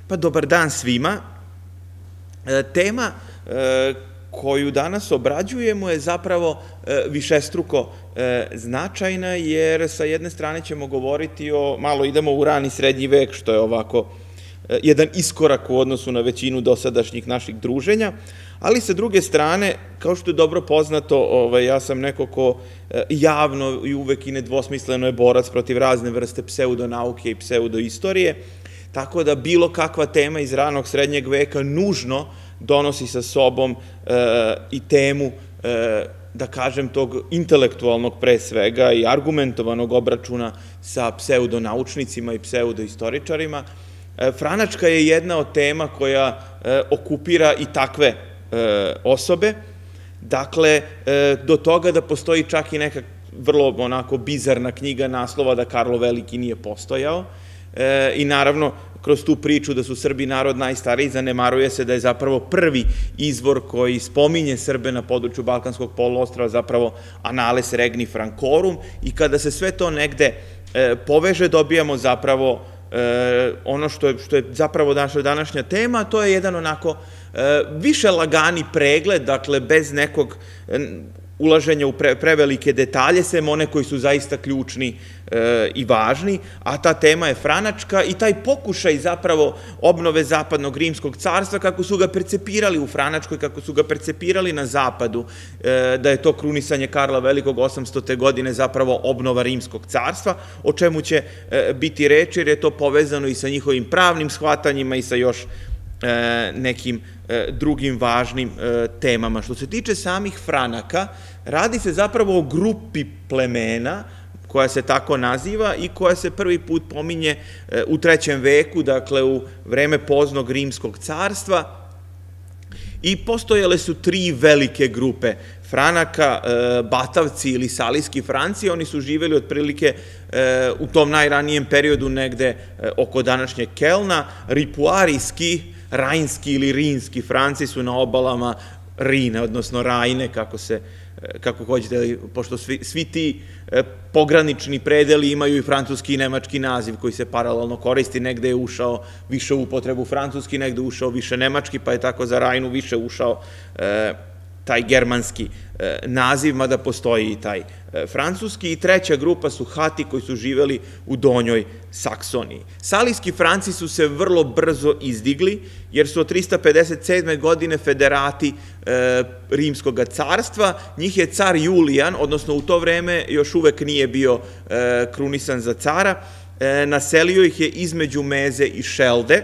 Pa dobar dan svima. Tema koju danas obrađujemo je zapravo višestruko značajna, jer sa jedne strane ćemo govoriti malo idemo u rani srednji vek, što je ovako jedan iskorak u odnosu na većinu dosadašnjih naših druženja, ali sa druge strane, kao što je dobro poznato, ja sam neko ko javno i uvek i nedvosmisleno je borac protiv razne vrste pseudonauke i pseudoistorije, tako da bilo kakva tema iz ranog srednjeg veka nužno donosi sa sobom i temu, da kažem, tog intelektualnog pre svega i argumentovanog obračuna sa pseudonaučnicima i pseudoistoričarima. Franačka je jedna od tema koja okupira i takve osobe, dakle, do toga da postoji čak i neka vrlo onako bizarna knjiga naslova da Karlo Veliki nije postojao i naravno kroz tu priču da su Srbi narod najstariji zanemaruje se da je zapravo prvi izvor koji spominje Srbe na području Balkanskog poluostrva zapravo Annales Regni Francorum i kada se sve to negde poveže dobijamo zapravo ono što je zapravo naša današnja tema, to je jedan onako više lagani pregled, dakle bez nekog ulaženja u prevelike detalje, sem one koji su zaista ključni i važni, a ta tema je Franačka i taj pokušaj zapravo obnove Zapadnog rimskog carstva, kako su ga percepirali u Franačkoj, kako su ga percepirali na Zapadu, da je to krunisanje Karla Velikog 800. godine zapravo obnova rimskog carstva, o čemu će biti reči, jer je to povezano i sa njihovim pravnim shvatanjima i sa još nekim drugim važnim temama. Što se tiče samih Franaka, radi se zapravo o grupi plemena koja se tako naziva i koja se prvi put pominje u 3. veku, dakle u vreme poznog rimskog carstva, i postojale su 3 velike grupe Franaka, Batavci ili Salijski Franci. Oni su živeli otprilike u tom najranijem periodu negde oko današnjeg Kelna. Ripuarijski, Rajnski ili Rinski Franci su na obalama Rine, odnosno Rajne, kako hoćete, pošto svi ti pogranični predeli imaju i francuski i nemački naziv koji se paralelno koristi, negde je ušao više u upotrebu francuski, negde je ušao više nemački, pa je tako za Rajnu više ušao taj germanski naziv, mada postoji i taj francuski. I 3. grupa su Hati koji su živeli u donjoj Saksoniji. Salijski Franci su se vrlo brzo izdigli, jer su od 357. godine federati Rimskog carstva. Njih je car Julijan, odnosno u to vreme još uvek nije bio krunisan za cara, naselio ih je između Meze i Šelde,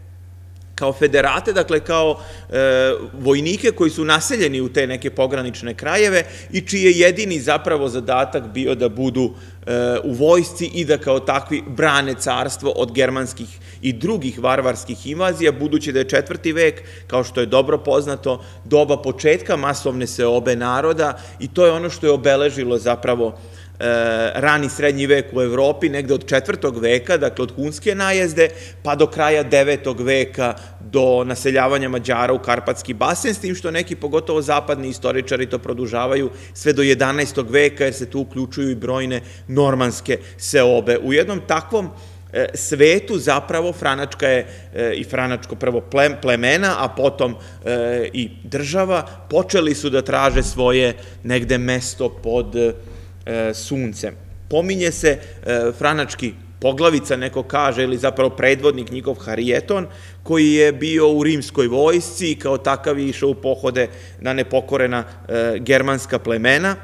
kao federate, dakle kao vojnike koji su naseljeni u te neke pogranične krajeve i čiji je jedini zapravo zadatak bio da budu u vojsci i da kao takvi brane carstvo od germanskih i drugih varvarskih invazija, budući da je 4. vek, kao što je dobro poznato, doba početka masovne seobe naroda i to je ono što je obeležilo zapravo rani srednji vek u Evropi, negde od 4. veka, dakle od hunske najezde, pa do kraja 9. veka, do naseljavanja Mađara u Karpatski basen, s tim što neki, pogotovo zapadni istoričari, to produžavaju sve do 11. veka, jer se tu uključuju i brojne normanske seobe. U jednom takvom svetu zapravo Franačka je i Franačko prvo plemena, a potom i država, počeli su da traže svoje negde mesto pod suncem. Pominje se Franački poglavica, neko kaže, ili zapravo predvodnik njihov Harijeton, koji je bio u rimskoj vojsci i kao takav je išao u pohode na nepokorena germanska plemena,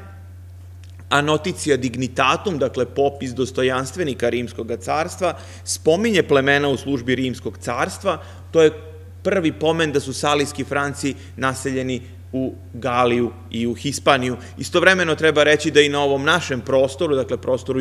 a Noticia Dignitatum, dakle popis dostojanstvenika Rimskog carstva, spominje plemena u službi Rimskog carstva. To je prvi pomen da su Salijski Franci naseljeni u Galiju i u Hispaniju. Istovremeno treba reći da i na ovom našem prostoru, dakle prostoru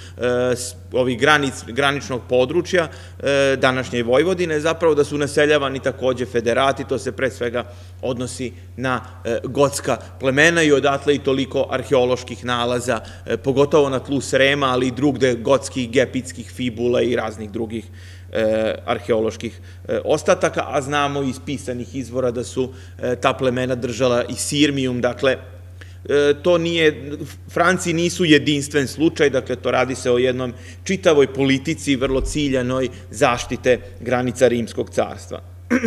ovih graničnog područja današnje Vojvodine, zapravo da su naseljavani takođe federati, to se pre svega odnosi na gotska plemena i odatle i toliko arheoloških nalaza, pogotovo na tlu Srema, ali i drugde gotskih, gepitskih fibula i raznih drugih arheoloških ostataka, a znamo iz pisanih izvora da su ta plemena držala i Sirmijum, dakle to nije, Franci nisu jedinstven slučaj, dakle to radi se o jednom čitavoj politici, vrlo ciljanoj zaštite granica Rimskog carstva.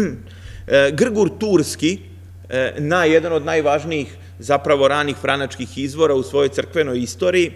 Grgur Turski, jedan od najvažnijih zapravo ranih franačkih izvora u svojoj crkvenoj istoriji,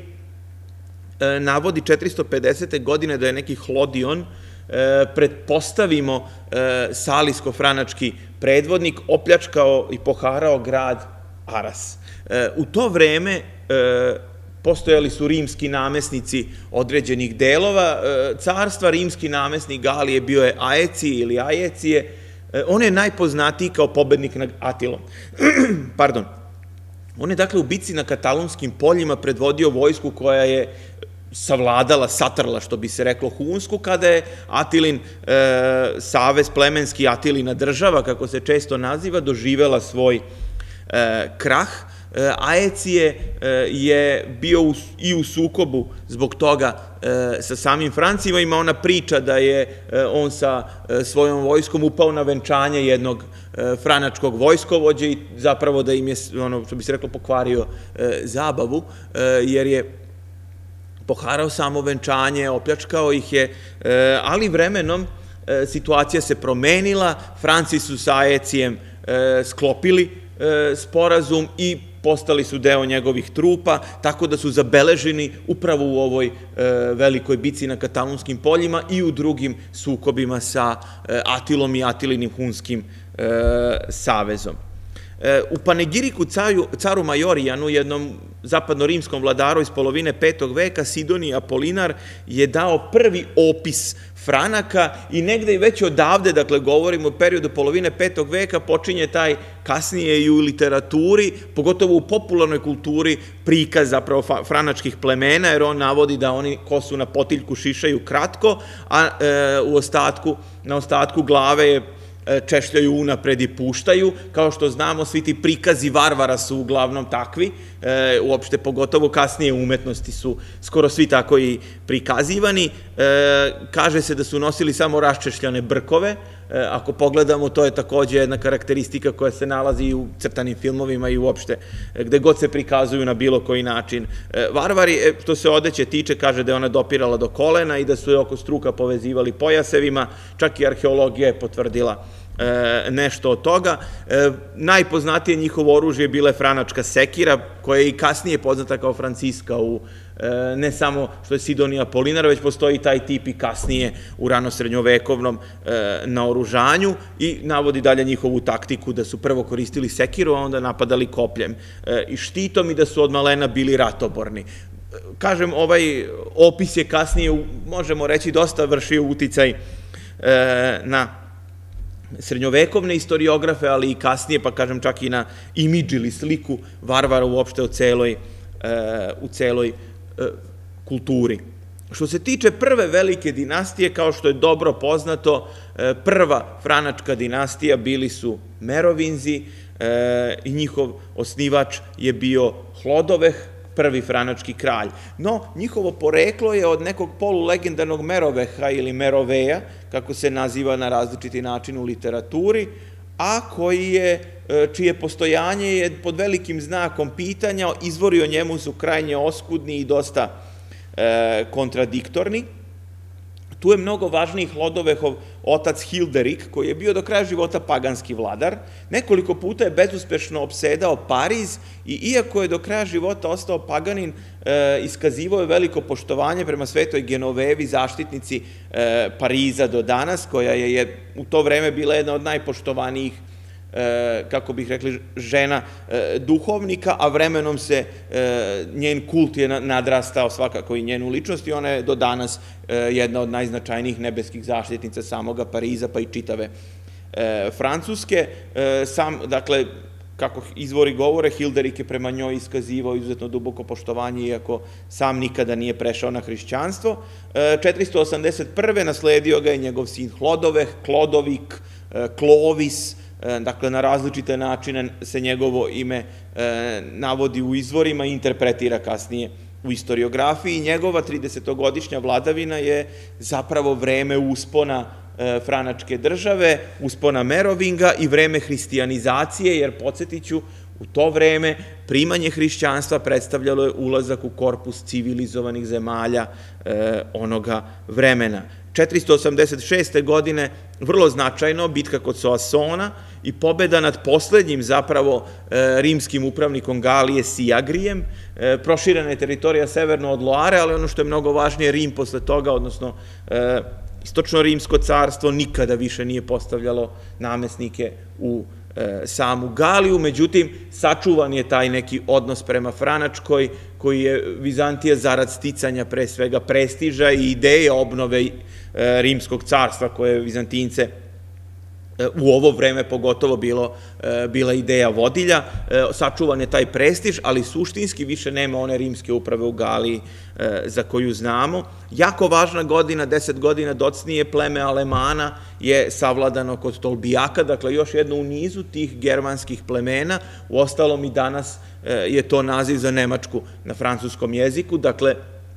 navodi 450. godine da je neki Hlodion, pretpostavimo salijsko-franački predvodnik, opljačkao i poharao grad Aras. U to vreme postojali su rimski namesnici određenih delova carstva, rimski namesnik Galije bio je Aecije ili Ajecije, on je najpoznatiji kao pobednik nad Atilom. Pardon. On je dakle u bici na Katalonskim poljima predvodio vojsku koja je savladala, satrla, što bi se reklo, Hunsku, kada je Atilin savez plemenski, Atilina država, kako se često naziva, doživela svoj krah. Aecije je bio i u sukobu zbog toga sa samim Francima. Ima ona priča da je on sa svojom vojskom upao na venčanje jednog franačkog vojskovođe i zapravo da im je, ono što bi se reklo, pokvario zabavu, jer je poharao samo venčanje, opljačkao ih je, ali vremenom situacija se promenila, Franci su sa Aecijem sklopili sporazum i postali su deo njegovih trupa, tako da su zabeleženi upravo u ovoj velikoj bici na Katalonskim poljima i u drugim sukobima sa Atilom i Atilinim hunskim savezom. U panegiriku caru Majorijanu, jednom zapadno-rimskom vladaru iz polovine 5. veka, Sidonij Apolinar je dao prvi opis Franaka i negde i već odavde, dakle govorimo o periodu polovine 5. veka, počinje taj kasnije i u literaturi, pogotovo u popularnoj kulturi, prikaz zapravo franačkih plemena, jer on navodi da oni kosu na potiljku šišaju kratko, a na ostatku glave je češljaju unapred i puštaju. Kao što znamo, svi ti prikazi varvara su uglavnom takvi, uopšte pogotovo kasnije umetnosti su skoro svi tako i prikazivani. Kaže se da su nosili samo raščešljane brkove. Ako pogledamo, to je takođe jedna karakteristika koja se nalazi i u crtanim filmovima i uopšte gde god se prikazuju na bilo koji način. Varvari, što se odeće tiče, kaže da je ona dopirala do kolena i da su je oko struka povezivali pojasevima, čak i arheologija je potvrdila nešto od toga. Najpoznatije njihovo oružje bila je franačka sekira, koja je i kasnije poznata kao franciska ne samo što je Sidonij Apolinar, već postoji taj tip i kasnije u ranosrednjovekovnom naoružanju i navodi dalje njihovu taktiku da su prvo koristili sekiru, a onda napadali kopljem i štitom i da su od malena bili ratoborni. Kažem, ovaj opis je kasnije, možemo reći, dosta vršio uticaj na srednjovekovne istoriografe, ali i kasnije, pa kažem čak i na imidž ili sliku varvara uopšte u celoj kulturi. Što se tiče prve velike dinastije, kao što je dobro poznato, prva franačka dinastija bili su Merovinzi i njihov osnivač je bio Hlodoveh, prvi franački kralj. No, njihovo poreklo je od nekog polulegendarnog Meroveha ili Meroveja, kako se naziva na različiti način u literaturi, a čije postojanje je pod velikim znakom pitanja, izvori o njemu su krajnje oskudni i dosta kontradiktorni. Tu je mnogo važniji Hlodovehov otac Hilderik, koji je bio do kraja života paganski vladar. Nekoliko puta je bezuspešno opsedao Pariz i iako je do kraja života ostao paganin, iskazivao je veliko poštovanje prema Svetoj Genovevi, zaštitnici Pariza do danas, koja je u to vreme bila jedna od najpoštovanijih, kako bih rekli, žena duhovnika, a vremenom se njen kult je nadrastao svakako i njenu ličnost i ona je do danas jedna od najznačajnijih nebeskih zaštitnica samoga Pariza, pa i čitave Francuske. Dakle, kako izvori govore, Hilderik je prema njoj iskazivao izuzetno duboko poštovanje, iako sam nikada nije prešao na hrišćanstvo. 481. nasledio ga je njegov sin Hlodoveh, Klodovik, Klovis. Dakle, na različite načine se njegovo ime navodi u izvorima i interpretira kasnije u istoriografiji. Njegova 30-godišnja vladavina je zapravo vreme uspona franačke države, uspona Merovinga i vreme hristijanizacije, jer, podsjetiću, u to vreme primanje hrišćanstva predstavljalo je ulazak u korpus civilizovanih zemalja onoga vremena. 486. godine, vrlo značajno, bitka kod Soasona i pobeda nad poslednjim zapravo rimskim upravnikom Galije Sijagrijem. Proširena je teritorija severno od Loare, ali ono što je mnogo važnije, Rim posle toga, odnosno istočno rimsko carstvo, nikada više nije postavljalo namesnike u samu Galiju, međutim, sačuvan je taj neki odnos prema Franačkoj, koji je Vizantija zarad sticanja pre svega prestiža i ideje obnove rimskog carstva, koje Vizantince u ovo vreme pogotovo bila ideja vodilja. Sačuvan je taj prestiž, ali suštinski više nema one rimske uprave u Galiji za koju znamo. Jako važna godina, 10 godina docnije, pleme Alemana je savladano kod Tolbijaka, dakle još jedno u nizu tih germanskih plemena, uostalom i danas je to naziv za Nemačku na francuskom jeziku, dakle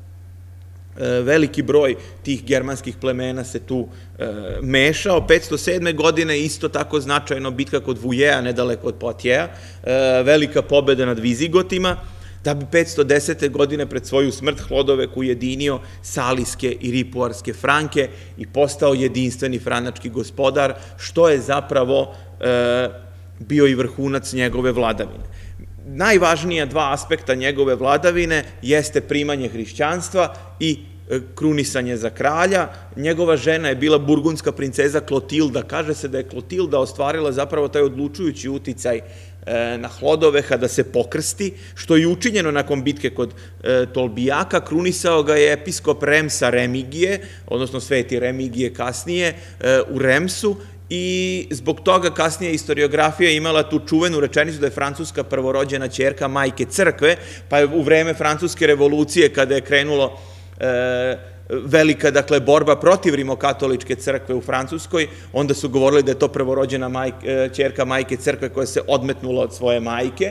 veliki broj tih germanskih plemena se tu mešao. 507. godine isto tako značajno bitka kod Vujeja, nedaleko od Poitiera, velika pobeda nad Vizigotima, da bi 510. godine pred svoju smrt Hlodovek ujedinio salijske i ripuarske Franke i postao jedinstveni franački gospodar, što je zapravo bio i vrhunac njegove vladavine. Najvažnija dva aspekta njegove vladavine jeste primanje hrišćanstva i krunisanje za kralja. Njegova žena je bila burgundska princeza Klotilda. Kaže se da je Klotilda ostvarila zapravo taj odlučujući uticaj na Hlodoveha da se pokrsti, što je učinjeno nakon bitke kod Tolbijaka. Krunisao ga je episkop Remsa Remigije, odnosno sveti Remigije kasnije, u Remsu, i zbog toga kasnije istoriografija imala tu čuvenu rečenicu da je francuska prvorođena ćerka majke crkve, pa je u vreme francuske revolucije, kada je krenulo velika, dakle, borba protiv rimokatoličke crkve u Francuskoj, onda su govorili da je to prvorođena ćerka majke crkve koja se odmetnula od svoje majke.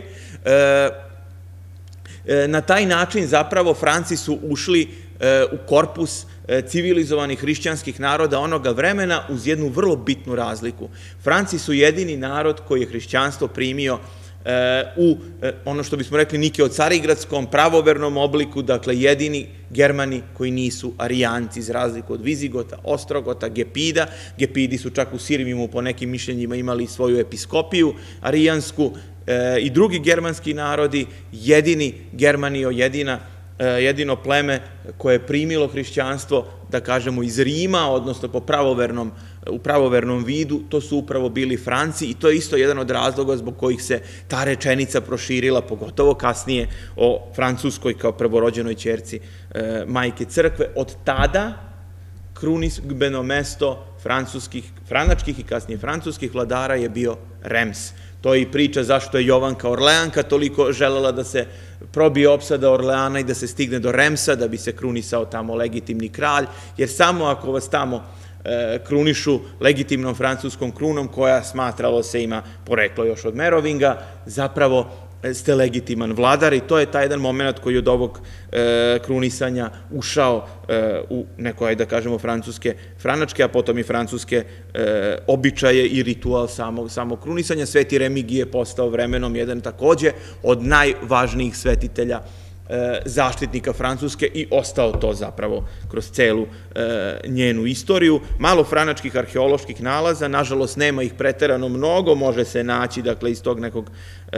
Na taj način zapravo Franci su ušli u korpus civilizovanih hrišćanskih naroda onoga vremena uz jednu vrlo bitnu razliku. Franci su jedini narod koji je hrišćanstvo primio u, ono što bismo rekli, Nikeocarigradskom pravovernom obliku, dakle jedini Germani koji nisu Arijanci, iz razliku od Vizigota, Ostrogota, Gepida. Gepidi su čak u Sirmijumu po nekim mišljenjima imali svoju episkopiju arijansku, i drugi germanski narodi. Jedini Germanio, jedino pleme koje je primilo hrišćanstvo, da kažemo, iz Rima, odnosno u pravovernom vidu, to su upravo bili Franci, i to je isto jedan od razloga zbog kojih se ta rečenica proširila, pogotovo kasnije o Francuskoj kao prvorođenoj ćerci majke crkve. Od tada krunidbeno mesto franačkih i kasnije francuskih vladara je bio Rems. To je i priča zašto je Jovanka Orleanka toliko želela da se probije opsada Orleana i da se stigne do Remsa, da bi se krunisao tamo legitimni kralj, jer samo ako vas tamo krunišu legitimnom francuskom krunom, koja smatralo se ima poreklo još od Merovinga, zapravo ste legitiman vladar, i to je taj jedan moment koji od ovog krunisanja ušao u neko, ajde da kažemo, franačke, a potom i francuske običaje i ritual samog krunisanja. Sveti Remigije je postao vremenom jedan takođe od najvažnijih svetitelja, zaštitnika Francuske, i ostao to zapravo kroz celu njenu istoriju. Malo franačkih arheoloških nalaza, nažalost nema ih preterano mnogo, može se naći, dakle, iz tog nekog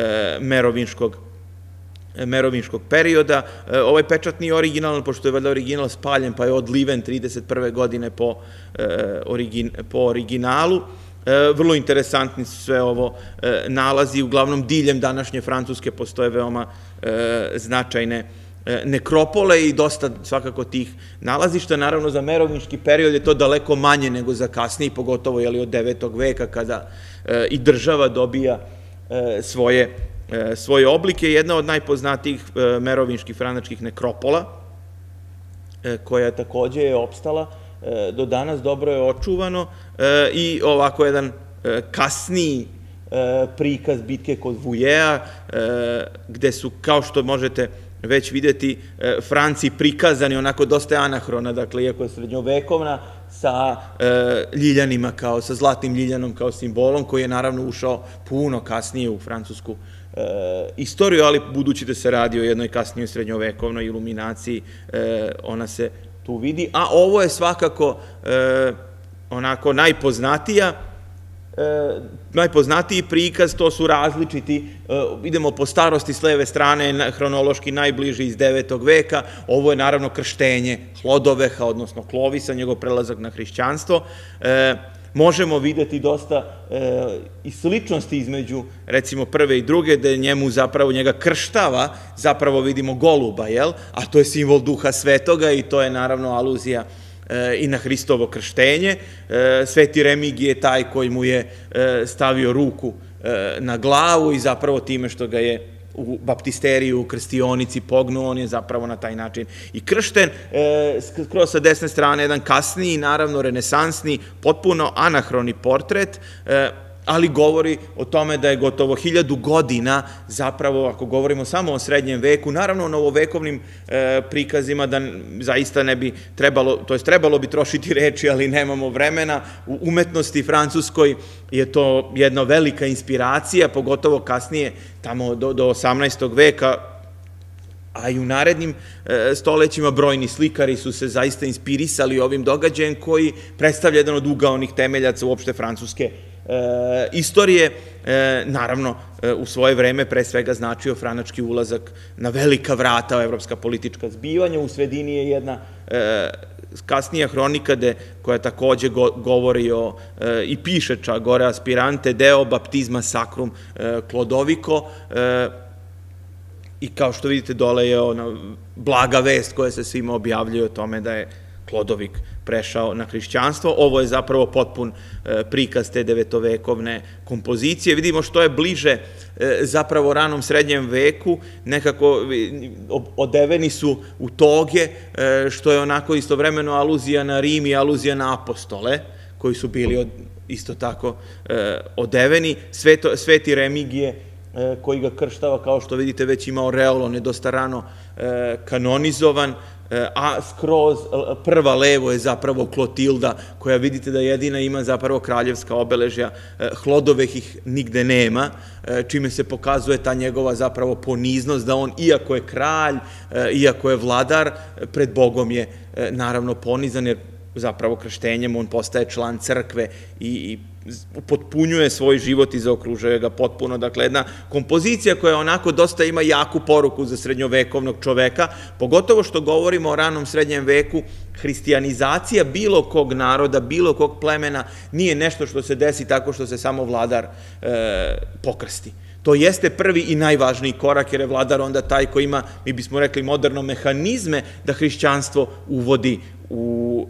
merovinškog perioda. Ovaj pečat nije originalan, pošto je valjda original spaljen, pa je odliven 31. godine po originalu. Vrlo interesantni su sve ovo nalazi, uglavnom diljem današnje Francuske postoje veoma značajne nekropole i dosta svakako tih nalazišta. Naravno, za merovinški period je to daleko manje nego za kasniji, pogotovo od 9. veka, kada i država dobija svoje oblike. Jedna od najpoznatijih merovinških franačkih nekropola, koja takođe je opstala do danas, dobro je očuvano, i ovako jedan kasniji prikaz bitke kod Vujeja, gde su, kao što možete već videti, Franci prikazani onako dosta anahrona, dakle, iako je srednjovekovna, sa ljiljanima, sa zlatnim ljiljanom kao simbolom, koji je naravno ušao puno kasnije u francusku istoriju, ali budući da se radi o jednoj kasnijoj srednjovekovnoj iluminaciji, ona se tu vidi. A ovo je svakako onako najpoznatiji prikaz, to su različiti, idemo po starosti s leve strane, hronološki najbliži iz 9. veka, ovo je naravno krštenje Hlodoveha, odnosno Klovisa, njegov prelazak na hrišćanstvo. Možemo videti dosta i sličnosti između, recimo, prve i druge, da njemu zapravo, njega krštava, zapravo vidimo goluba, jel? A to je simbol Duha Svetoga i to je naravno aluzija i na Hristovo krštenje. Sveti Remigije je taj koji mu je stavio ruku na glavu i zapravo time što ga je u baptisteriju, u krstionici pognuo, on je zapravo na taj način i kršten. Skroz sa desne strane jedan kasniji, naravno renesansni, potpuno anahroni portret, ali govori o tome da je gotovo 1000 godina, zapravo, ako govorimo samo o srednjem veku, naravno o novovekovnim prikazima, da zaista ne bi trebalo, to jest trebalo bi trošiti reči, ali nemamo vremena. U umetnosti francuskoj je to jedna velika inspiracija, pogotovo kasnije, tamo do 18. veka, a i u narednim stolećima brojni slikari su se zaista inspirisali ovim događajem koji predstavlja jedan od ugaonih temeljaca uopšte francuske istorije. Naravno, u svoje vreme pre svega značio franački ulazak na velika vrata u evropska politička zbivanja. U sredini je jedna kasnija hronika koja takođe govori i piše čak gore aspirante deo baptizma sacrum Clodovico, i kao što vidite dole je ona blaga vest koja se svima objavljuje o tome da je Klodovik prešao na hrišćanstvo. Ovo je zapravo potpun prikaz te devetovekovne kompozicije. Vidimo što je bliže zapravo ranom srednjem veku, nekako odeveni su u toge, što je onako istovremeno aluzija na Rim i aluzija na apostole, koji su bili isto tako odeveni. Sveti Remigije, koji ga krštava, kao što vidite, već ima oreol, on je dosta rano kanonizovan, a skroz prva levo je zapravo Klotilda, koja vidite da jedina ima zapravo kraljevska obeležja. Hlodoveh ih nigde nema, čime se pokazuje ta njegova zapravo poniznost, da on, iako je kralj, iako je vladar, pred Bogom je naravno ponizan, jer zapravo krštenjem on postaje član crkve i potpunjuje svoj život i zaokružuje ga potpuno. Dakle, jedna kompozicija koja onako dosta ima jaku poruku za srednjovekovnog čoveka, pogotovo što govorimo o ranom srednjem veku. Hrišćanizacija bilo kog naroda, bilo kog plemena nije nešto što se desi tako što se samo vladar pokrsti. To jeste prvi i najvažniji korak, jer je vladar onda taj koji ima, mi bismo rekli, moderno mehanizme da hrišćanstvo uvodi u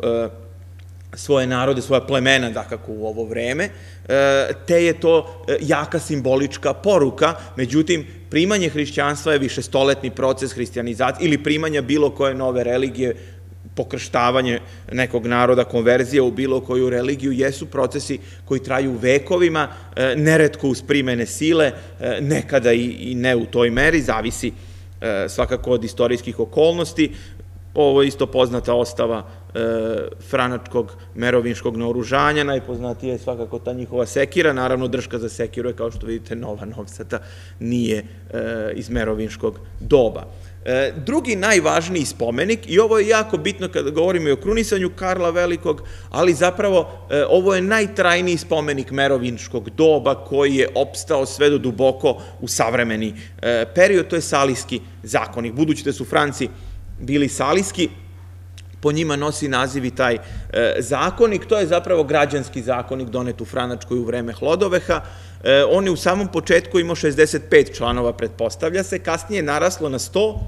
svoje narode, svoja plemena, dakako u ovo vreme, te je to jaka simbolička poruka. Međutim, primanje hrišćanstva je višestoletni proces hrišćanizacije ili primanja bilo koje nove religije, pokrštavanje nekog naroda, konverzija u bilo koju religiju, jesu procesi koji traju vekovima, neretko uz primene sile, nekada i ne u toj meri, zavisi svakako od istorijskih okolnosti. Ovo je isto poznata ostava franačkog merovinškog naoružanja, najpoznatija je svakako ta njihova sekira, naravno drška za sekiru je, kao što vidite, nova novcata, nije iz merovinškog doba. Drugi najvažniji spomenik, i ovo je jako bitno kada govorimo i o krunisanju Karla Velikog, ali zapravo ovo je najtrajniji spomenik merovinškog doba koji je opstao sve do duboko u savremeni period, to je Salijski zakonik. Budući da su Franci bili salijski, po njima nosi naziv i taj zakonik. To je zapravo građanski zakonik donet u Franačkoj u vreme Hlodoveha. On je u samom početku imao 65 članova, pretpostavlja se, kasnije je naraslo na 100,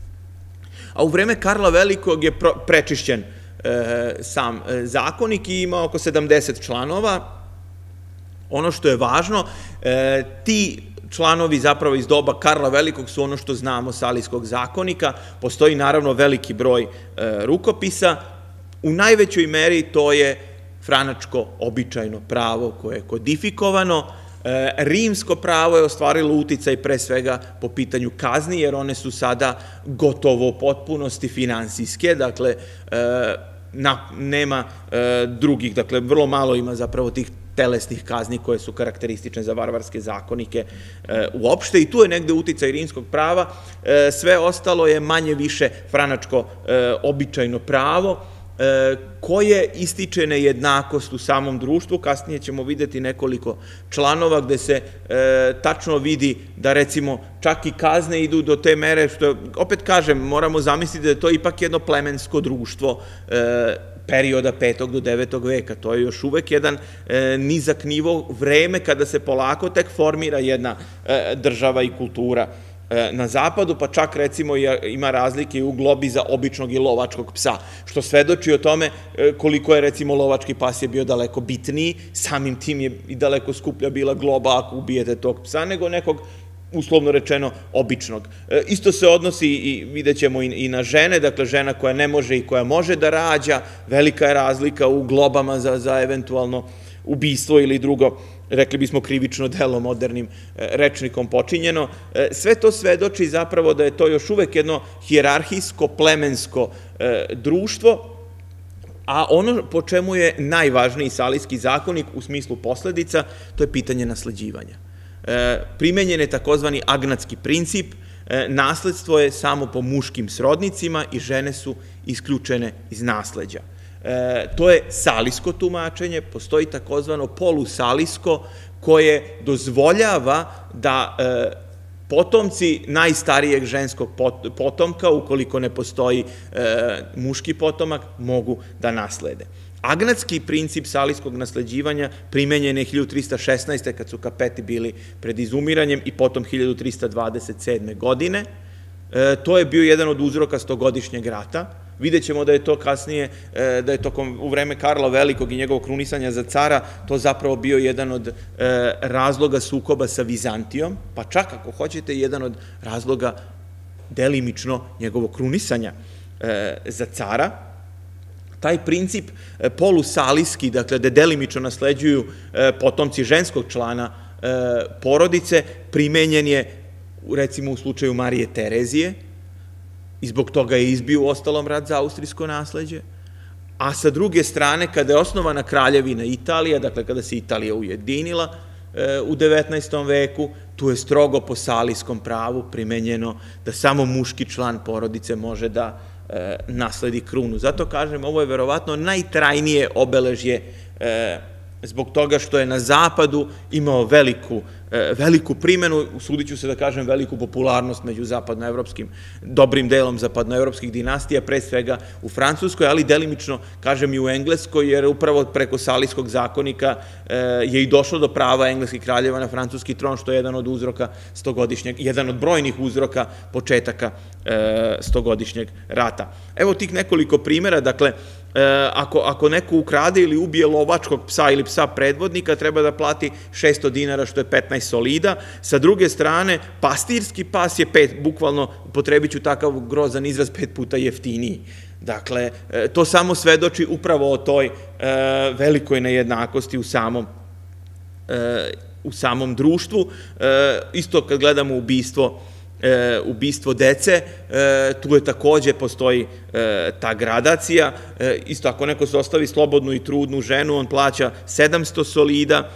a u vreme Karla Velikog je prečišćen sam zakonik i ima oko 70 članova. Ono što je važno, ti članovi zapravo iz doba Karla Velikog su ono što znamo Salijskog zakonika. Postoji naravno veliki broj rukopisa. U najvećoj meri to je franačko običajno pravo koje je kodifikovano. Rimsko pravo je ostvarilo uticaj pre svega po pitanju kazni, jer one su sada gotovo u potpunosti finansijske. Dakle, nema drugih, dakle, vrlo malo ima zapravo tih telesnih kazni koje su karakteristične za varvarske zakonike uopšte, i tu je negde uticaj rimskog prava. Sve ostalo je manje više franačko običajno pravo, koje ističe nejednakost u samom društvu. Kasnije ćemo videti nekoliko članova gde se tačno vidi da, recimo, čak i kazne idu do te mere, što, opet kažem, moramo zamisliti da je to ipak jedno plemensko društvo perioda 5. do 9. veka. To je još uvek jedan nizak nivo, vreme kada se polako tek formira jedna država i kultura na zapadu, pa čak, recimo, ima razlike u globi za običnog i lovačkog psa, što svedoči o tome koliko je, recimo, lovački pas je bio daleko bitniji, samim tim je i daleko skuplja bila globa ako ubijete tog psa, nego nekog, uslovno rečeno, običnog. Isto se odnosi, i vidjet ćemo, i na žene, dakle, žena koja ne može i koja može da rađa, velika je razlika u globama za eventualno ubistvo ili drugo, rekli bismo, krivično delo modernim rečnikom počinjeno. Sve to svedoči zapravo da je to još uvek jedno hijerarhijsko, plemensko društvo, a ono po čemu je najvažniji Salijski zakonik u smislu posledica, to je pitanje nasleđivanja. Primenjen je takozvani agnatski princip, nasledstvo je samo po muškim srodnicima i žene su isključene iz nasleđa. To je salijsko tumačenje, postoji takozvano polusalijsko koje dozvoljava da potomci najstarijeg ženskog potomka, ukoliko ne postoji muški potomak, mogu da naslede. Agnatski princip salijskog nasleđivanja primenjen je 1316. kad su Kapeti bili pred izumiranjem i potom 1327. godine. To je bio jedan od uzroka stogodišnjeg rata. Vidjet ćemo da je to kasnije, da je tokom u vreme Karla Velikog i njegovog krunisanja za cara to zapravo bio jedan od razloga sukoba sa Vizantijom, pa čak, ako hoćete, jedan od razloga delimično njegovog krunisanja za cara. Taj princip polusalijski, dakle, da delimično nasleđuju potomci ženskog člana porodice, primenjen je, recimo, u slučaju Marije Terezije, i zbog toga je izbio u ostalom rat za austrijsko nasleđe, a sa druge strane, kada je osnovana kraljevina Italija, dakle, kada se Italija ujedinila u 19. veku, tu je strogo po salijskom pravu primenjeno da samo muški član porodice može da nasledi krunu. Zato kažem, ovo je verovatno najtrajnije obeležje zbog toga što je na zapadu imao veliku primenu, usudit ću se da kažem veliku popularnost među zapadnoevropskim, dobrim delom zapadnoevropskih dinastija, pre svega u Francuskoj, ali delimično, kažem, i u Engleskoj, jer upravo preko Salijskog zakonika je i došlo do prava engleskih kraljeva na francuski tron, što je jedan od uzroka jedan od brojnih uzroka početaka stogodišnjeg rata. Evo tih nekoliko primjera, dakle, ako neko ukrade ili ubije lovačkog psa ili psa predvodnika, treba da plati 600 dinara, što je 15 solida. Sa druge strane, pastirski pas je bukvalno, potrebit ću takav grozan izraz, 5 puta jeftiniji. Dakle, to samo svedoči upravo o toj velikoj nejednakosti u samom društvu. Isto kad gledamo ubistvo dece, tu je takođe postoji ta gradacija. Isto, ako neko se ostavi slobodnu i trudnu ženu, on plaća 700 solida.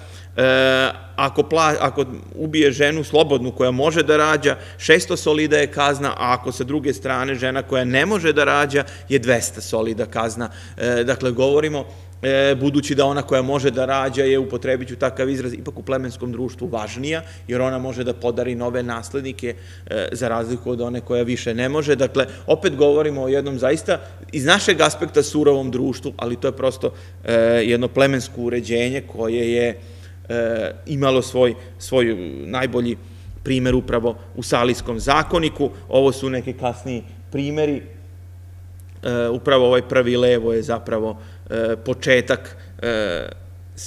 Ako ubije ženu slobodnu koja može da rađa, 600 solida je kazna, a ako sa druge strane žena koja ne može da rađa je 200 solida kazna. Dakle, govorimo, budući da ona koja može da rađa je, upotrebit ću takav izraz, ipak u plemenskom društvu važnija, jer ona može da podari nove naslednike za razliku od one koja više ne može. Dakle, opet govorimo o jednom zaista iz našeg aspekta surovom društvu, ali to je prosto jedno plemensko uređenje koje je imalo svoj najbolji primer upravo u Salijskom zakoniku. Ovo su neki kasniji primeri. Upravo ovaj prvi levo je zapravo početak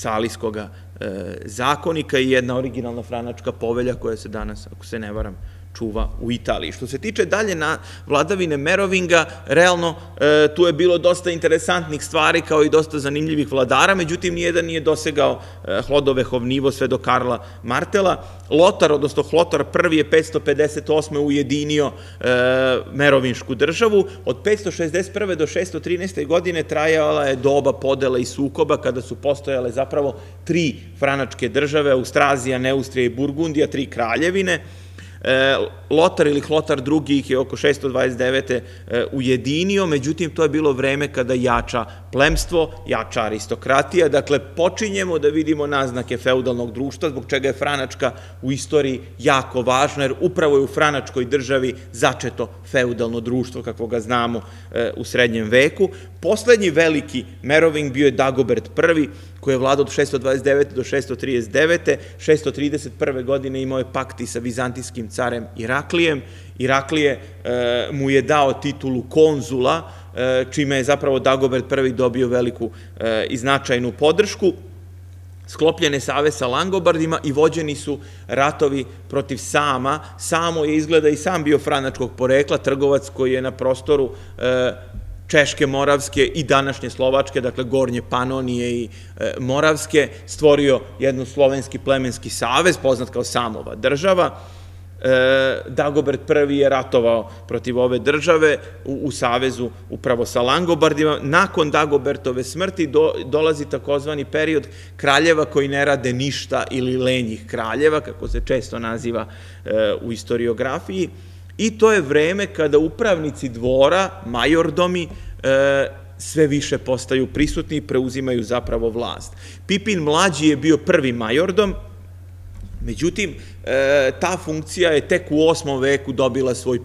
Salijskog zakonika i jedna originalna franačka povelja koja se danas, ako se ne varam, čuva u Italiji. Što se tiče dalje na vladavine Merovinga, realno tu je bilo dosta interesantnih stvari kao i dosta zanimljivih vladara, međutim nijedan nije dosegao Hlodovehov nivo sve do Karla Martela. Lotar, odnosno Hlotar I je 558. ujedinio merovinšku državu. Od 561. do 613. godine trajala je doba podela i sukoba kada su postojale zapravo tri franačke države, Austrazija, Neustrija i Burgundija, tri kraljevine. Lotar ili Hlotar II ih je oko 629. ujedinio, međutim to je bilo vreme kada jača plemstvo, jača aristokratija, dakle počinjemo da vidimo naznake feudalnog društva, zbog čega je Franačka u istoriji jako važna, jer upravo je u Franačkoj državi začeto feudalno društvo kakvo ga znamo u srednjem veku. Poslednji veliki Meroving bio je Dagobert I, koji je vladao od 629. do 639. 631. godine imao je pakt i sa vizantijskim carem Iraklijem. Iraklije mu je dao titulu konzula, čime je zapravo Dagobert I dobio veliku i značajnu podršku. Sklopljen je savez sa Langobardima i vođeni su ratovi protiv Sama. Samo je izgleda i sam bio franačkog porekla, trgovac koji je na prostoru Češke, Moravske i današnje Slovačke, dakle Gornje Panonije i Moravske, stvorio jednu slovenski plemenski savez, poznat kao Samova država. Dagobert I je ratovao protiv ove države u savezu upravo sa Langobardima. Nakon Dagobertove smrti dolazi takozvani period kraljeva koji ne rade ništa ili lenjih kraljeva, kako se često naziva u istoriografiji. I to je vreme kada upravnici dvora, majordomi, sve više postaju prisutni i preuzimaju zapravo vlast. Pipin mlađi je bio prvi majordom, međutim, ta funkcija je tek u 8. veku dobila svoj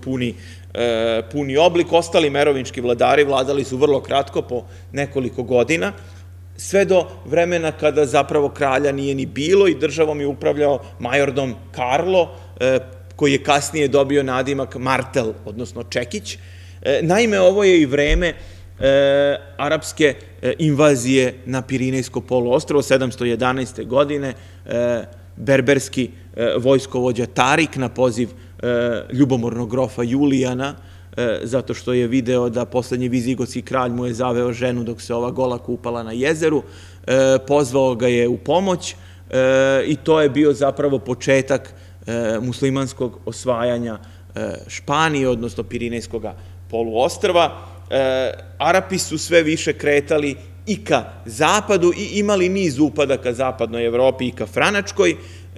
puni oblik. Ostali merovinški vladari vladali su vrlo kratko, po nekoliko godina, sve do vremena kada zapravo kralja nije ni bilo i državom je upravljao majordom Karlo, koji je kasnije dobio nadimak Martel, odnosno Čekić. Naime, ovo je i vreme arapske invazije na Pirinejsko poluostrvo, 711. godine, berberski vojskovođa Tarik na poziv ljubomornog grofa Julijana, zato što je video da poslednji vizigotski kralj mu je zaveo ženu dok se ova gola kupala na jezeru, pozvao ga je u pomoć i to je bio zapravo početak muslimanskog osvajanja Španije, odnosno Pirinejskog poluostrva. Arapi su sve više kretali i ka zapadu i imali niz upada ka zapadnoj Evropi i ka Franačkoj.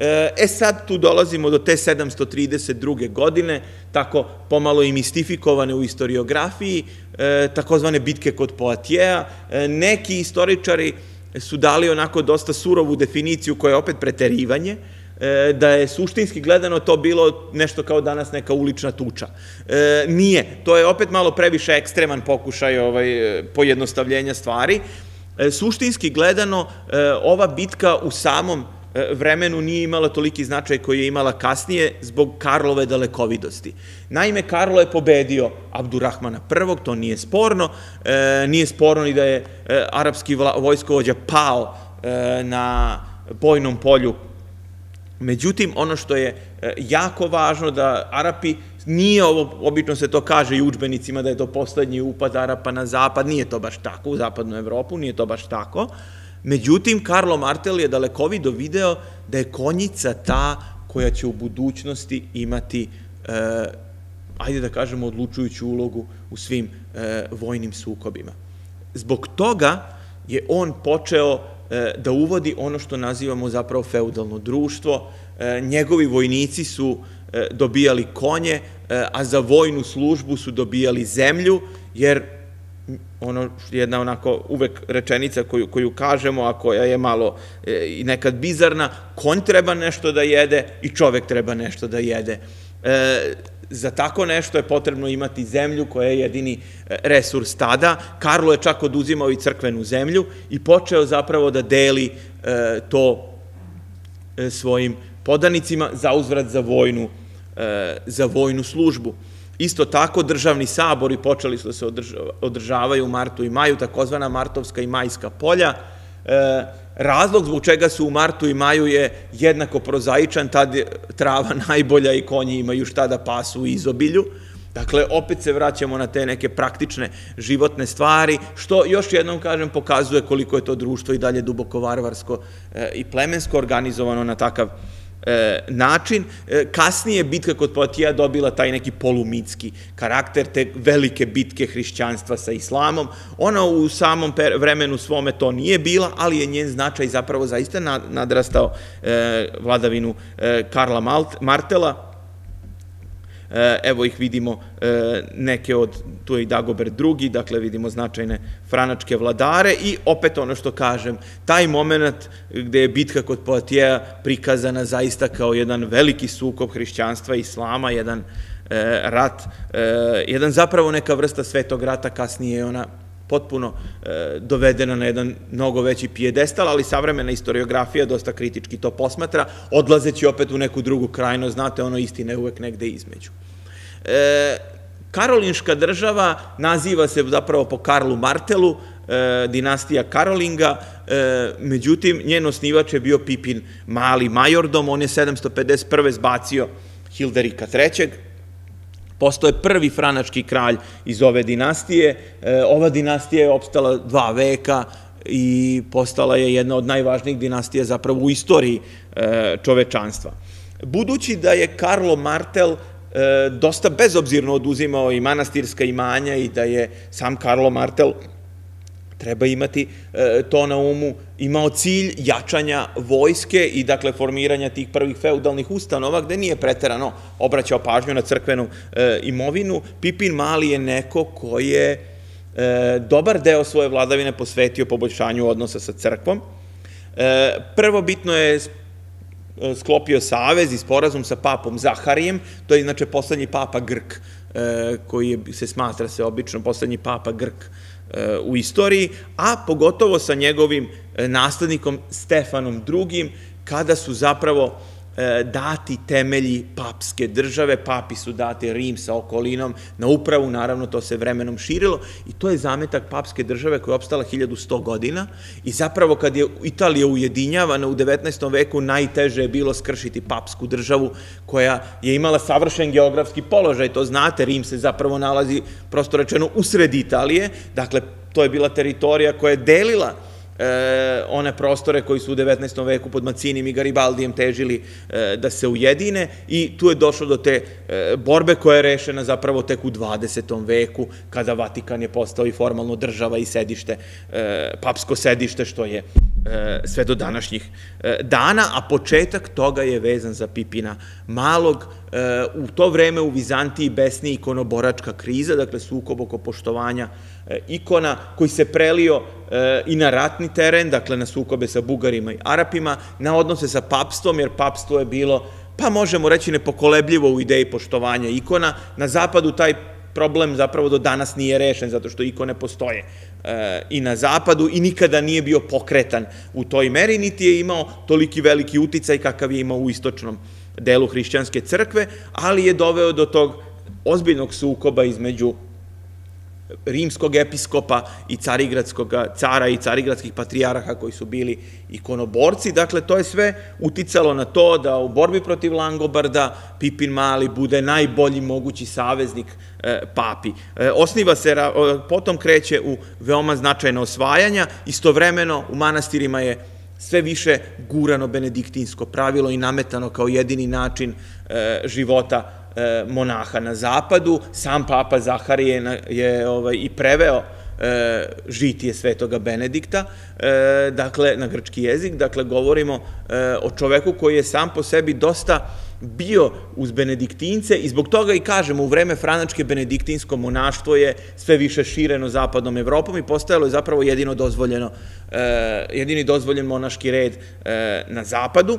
Sad tu dolazimo do te 732. godine, tako pomalo i mistifikovane u istoriografiji, takozvane bitke kod Poatijea. Neki istoričari su dali onako dosta surovu definiciju koja je opet preterivanje, da je suštinski gledano to bilo nešto kao danas neka ulična tuča. Nije, to je opet malo previše ekstreman pokušaj pojednostavljenja stvari. Suštinski gledano, ova bitka u samom vremenu nije imala toliki značaj koji je imala kasnije zbog Karlove dalekovidosti. Naime, Karlo je pobedio Abdurrahmana I, to nije sporno. Nije sporno ni da je arapski vojskovođa pao na bojnom polju. Međutim, ono što je jako važno da Arapi, nije ovo, obično se to kaže i u udžbenicima da je to poslednji upad Arapa na zapad, nije to baš tako, u zapadnu Evropu, nije to baš tako. Međutim, Karlo Martel je dalekovido video da je konjica ta koja će u budućnosti imati, ajde da kažemo, odlučujuću ulogu u svim vojnim sukobima. Zbog toga je on počeo da uvodi ono što nazivamo zapravo feudalno društvo. Njegovi vojnici su dobijali konje, a za vojnu službu su dobijali zemlju, jer jedna onako uvek rečenica koju kažemo, a koja je malo i nekad bizarna, konj treba nešto da jede i čovek treba nešto da jede. Za tako nešto je potrebno imati zemlju koja je jedini resurs tada. Karlo je čak oduzimao i crkvenu zemlju i počeo zapravo da deli to svojim podanicima za uzvrat za vojnu službu. Isto tako, državni sabori počeli su da se održavaju u martu i maju, takozvana martovska i majska polja. Razlog zbog čega su u martu i maju je jednako prozaičan, tad je trava najbolja i konji imaju šta da pasu u izobilju. Dakle, opet se vraćamo na te neke praktične životne stvari, što još jednom kažem pokazuje koliko je to društvo i dalje duboko varvarsko i plemensko organizovano na takav način. Kasnije bitka kod Poatija dobila taj neki polumitski karakter, te velike bitke hrišćanstva sa islamom. Ona u samom vremenu svome to nije bila, ali je njen značaj zapravo zaista nadrastao vladavinu Karla Martela. Evo ih vidimo neke od, tu je i Dagobert II, dakle vidimo značajne franačke vladare i opet ono što kažem, taj moment gde je bitka kod Poatijeja prikazana zaista kao jedan veliki sukob hrišćanstva i islama, jedan rat, jedan zapravo neka vrsta svetog rata, kasnije je ona potpuno dovedena na jedan mnogo veći pijedestal, ali savremena historiografija dosta kritički to posmatra, odlazeći opet u neku drugu krajnost, znate, ono istina je uvek negde između. Karolinška država naziva se zapravo po Karlu Martelu, dinastija Karolinga, međutim, njen osnivač je bio Pipin Mali majordom, on je 751. zbacio Hilderika III. Postao je prvi franački kralj iz ove dinastije. Ova dinastija je opstala 2 veka i postala je jedna od najvažnijih dinastija zapravo u istoriji čovečanstva. Budući da je Karlo Martel dosta bezobzirno oduzimao i manastirska imanja i da je sam Karlo Martel, treba imati to na umu, imao cilj jačanja vojske i dakle formiranja tih prvih feudalnih ustanova gde nije preterano obraćao pažnju na crkvenu imovinu, Pipin Mali je neko ko je dobar deo svoje vladavine posvetio poboljšanju odnosa sa crkvom. Prvobitno je sklopio savez i sporazum sa papom Zaharijem, to je inače poslednji papa Grk, koji se smatra se obično poslednji papa Grk u istoriji, a pogotovo sa njegovim naslednikom Stefanom II, kada su zapravo dati temelji papske države, papi su dati Rim sa okolinom na upravu, naravno to se vremenom širilo i to je zametak papske države koja je opstala 1100 godina i zapravo kad je Italija ujedinjavana u 19. veku najteže je bilo skršiti papsku državu koja je imala savršen geografski položaj, to znate, Rim se zapravo nalazi, prosto rečeno, usred Italije, dakle to je bila teritorija koja je delila one prostore koji su u 19. veku pod Macinim i Garibaldijem težili da se ujedine i tu je došlo do te borbe koja je rešena zapravo tek u 20. veku kada Vatikan je postao i formalno država i sedište, papsko sedište što je sve do današnjih dana, a početak toga je vezan za Pipina Malog. U to vreme u Vizantiji besni ikonoboračka kriza, dakle sukob oko poštovanja ikona koji se prelio i na ratni teren, dakle na sukobe sa Bugarima i Arapima, na odnose sa papstvom, jer papstvo je bilo, pa možemo reći, nepokolebljivo u ideji poštovanja ikona. Na zapadu taj problem zapravo do danas nije rešen, zato što ikone postoje i na zapadu i nikada nije bio pokretan u toj meri, niti je imao toliki veliki uticaj kakav je imao u istočnom delu hrišćanske crkve, ali je doveo do tog ozbiljnog sukoba između rimskog episkopa i carigradskog cara i carigradskih patrijaraha koji su bili ikonoborci. Dakle, to je sve uticalo na to da u borbi protiv Langobarda Pipin Mali bude najbolji mogući saveznik papi. Osniva se, potom kreće u veoma značajna osvajanja, istovremeno u manastirima je sve više gurano benediktinsko pravilo i nametano kao jedini način života monaha na zapadu. Sam papa Zaharije je i preveo žitije svetoga Benedikta, dakle, na grčki jezik. Dakle, govorimo o čoveku koji je sam po sebi dosta bio uz benediktince i zbog toga i kažemo, u vreme franačke benediktinsko monaštvo je sve više šireno zapadnom Evropom i postojalo je zapravo jedini dozvoljen monaški red na zapadu,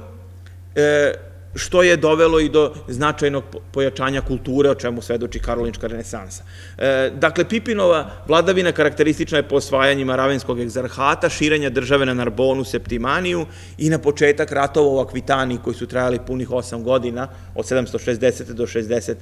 što je dovelo i do značajnog pojačanja kulture, o čemu svedoči karolinška renesansa. Dakle, Pipinova vladavina karakteristična je po osvajanjima Ravenskog egzarhata, širenja države na Narbonu, Septimaniju i na početak ratova u Akvitaniji koji su trajali punih 8 godina, od 760. do 68.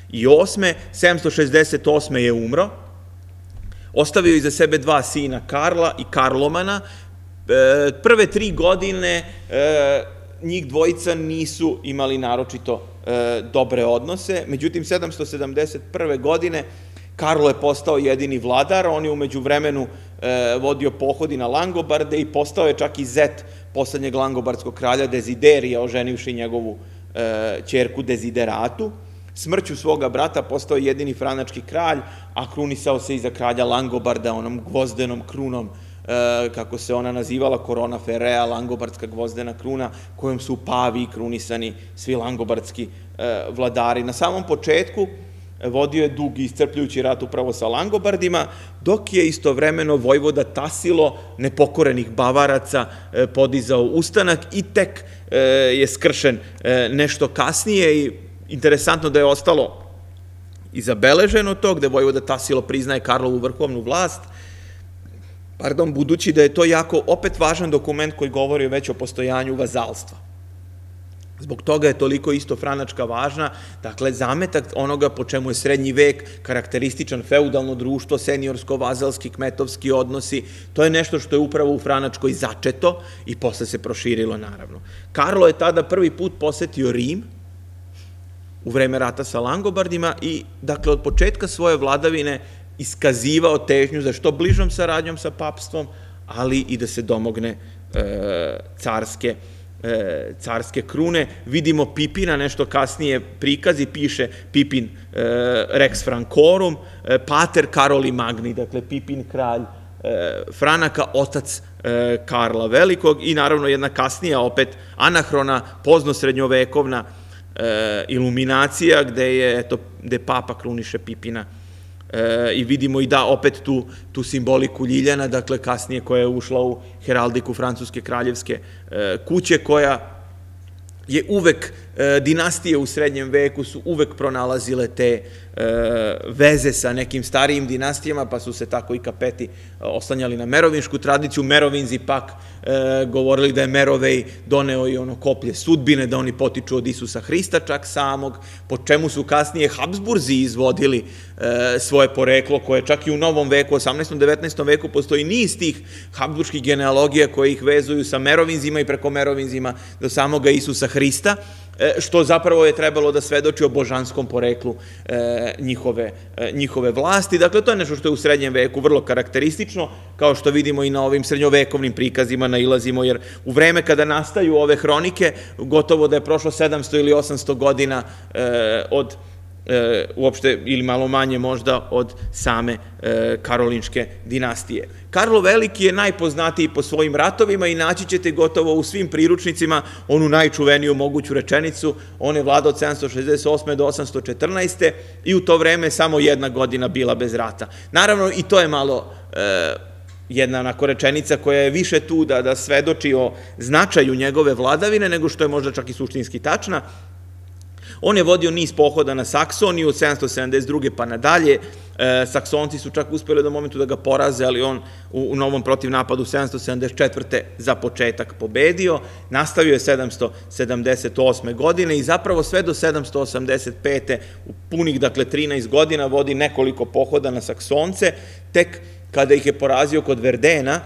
768. je umro, ostavio iza sebe 2 sina, Karla i Karlomana, Prve 3 godine njih dvojica nisu imali naročito dobre odnose, međutim 771. godine Karlo je postao jedini vladar, on je umeđu vremenu vodio pohodi na Langobarde i postao je čak i zet poslednjeg langobardskog kralja Desiderija, oženivši njegovu ćerku Desideratu. Smrću svoga brata postao je jedini franački kralj, a krunisao se i za kralja Langobarda onom gvozdenom krunom, kako se ona nazivala, korona ferea, langobardska gvozdena kruna, kojom su u Paviji krunisani svi langobardski vladari. Na samom početku vodio je dug i iscrpljujući rat upravo sa Langobardima, dok je istovremeno vojvoda Tasilo, nepokorenih Bavaraca, podizao ustanak i tek je skršen nešto kasnije. I interesantno da je ostalo i zabeleženo to, gde vojvoda Tasilo priznaje Karlovu vrhovnu vlast, budući da je to jako opet važan dokument koji govori već o postojanju vazalstva. Zbog toga je toliko isto franačka važna, dakle, zametak onoga po čemu je srednji vek karakterističan feudalno društvo, seniorsko-vazalski, kmetovski odnosi, to je nešto što je upravo u Franačkoj začeto i posle se proširilo, naravno. Karlo je tada prvi put posetio Rim u vreme rata sa Langobardima i, dakle, od početka svoje vladavine iskazivao težnju za što bližom saradnjom sa papstvom, ali i da se domogne carske krune. Vidimo Pipina, nešto kasnije prikazi, piše Pipin Rex Francorum, pater Karoli Magni, dakle Pipin kralj Franaka, otac Karla Velikog, i naravno jedna kasnija opet anahrona, pozno srednjovekovna iluminacija gde papa kruniše Pipina i vidimo i da opet tu simboliku ljiljana, dakle kasnije koja je ušla u heraldiku francuske kraljevske kuće, koja je uvek, dinastije u srednjem veku su uvek pronalazile te veze sa nekim starijim dinastijama, pa su se tako i kapeti oslanjali na merovinšku tradiciju. Merovinzi pak govorili da je Merovej doneo i ono koplje sudbine, da oni potiču od Isusa Hrista čak samog, po čemu su kasnije Habsburzi izvodili svoje poreklo, koje čak i u novom veku, 18. 19. veku, postoji niz tih habsburških genealogija koje ih vezuju sa Merovinzima i preko Merovinzima do samoga Isusa Hrista, što zapravo je trebalo da svedoči o božanskom poreklu njihove vlasti. Dakle, to je nešto što je u srednjem veku vrlo karakteristično, kao što vidimo i na ovim srednjovekovnim prikazima nailazimo, jer u vreme kada nastaju ove hronike, gotovo da je prošlo 700 ili 800 godina od uopšte, ili malo manje možda, od same karolinške dinastije. Karlo Veliki je najpoznatiji po svojim ratovima i naći ćete gotovo u svim priručnicima onu najčuveniju moguću rečenicu: on je vladao od 768. do 814. i u to vreme samo 1 godina bila bez rata. Naravno, i to je malo jedna onako rečenica koja je više tu da svedoči o značaju njegove vladavine, nego što je možda čak i suštinski tačna. On je vodio niz pohoda na Saksoniju od 772. pa nadalje. Saksonci su čak uspjeli do momentu da ga poraze, ali on u novom protivnapadu 774. za početak pobedio. Nastavio je 778. godine i zapravo sve do 785. u punih, dakle, 13 godina vodi nekoliko pohoda na Saksonce. Tek kada ih je porazio kod Verdena,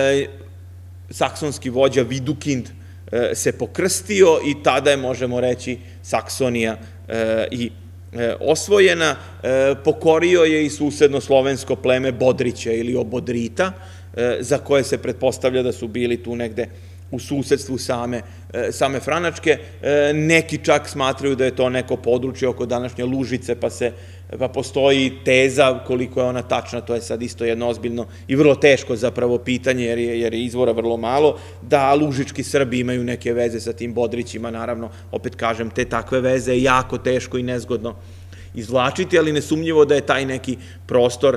saksonski vođa Vidukind se pokrstio i tada je, možemo reći, Saksonija i osvojena. Pokorio je i susedno slovensko pleme Bodrića ili Obodrita, za koje se pretpostavlja da su bili tu negde u susedstvu same Franačke. Neki čak smatraju da je to neko područje oko današnje Lužice, pa postoji teza, koliko je ona tačna, to je sad isto jedno ozbiljno i vrlo teško zapravo pitanje, jer je izvora vrlo malo, da lužički Srbi imaju neke veze sa tim Bodrićima. Naravno, opet kažem, te takve veze je jako teško i nezgodno izvlačiti, ali nesumnjivo da je taj neki prostor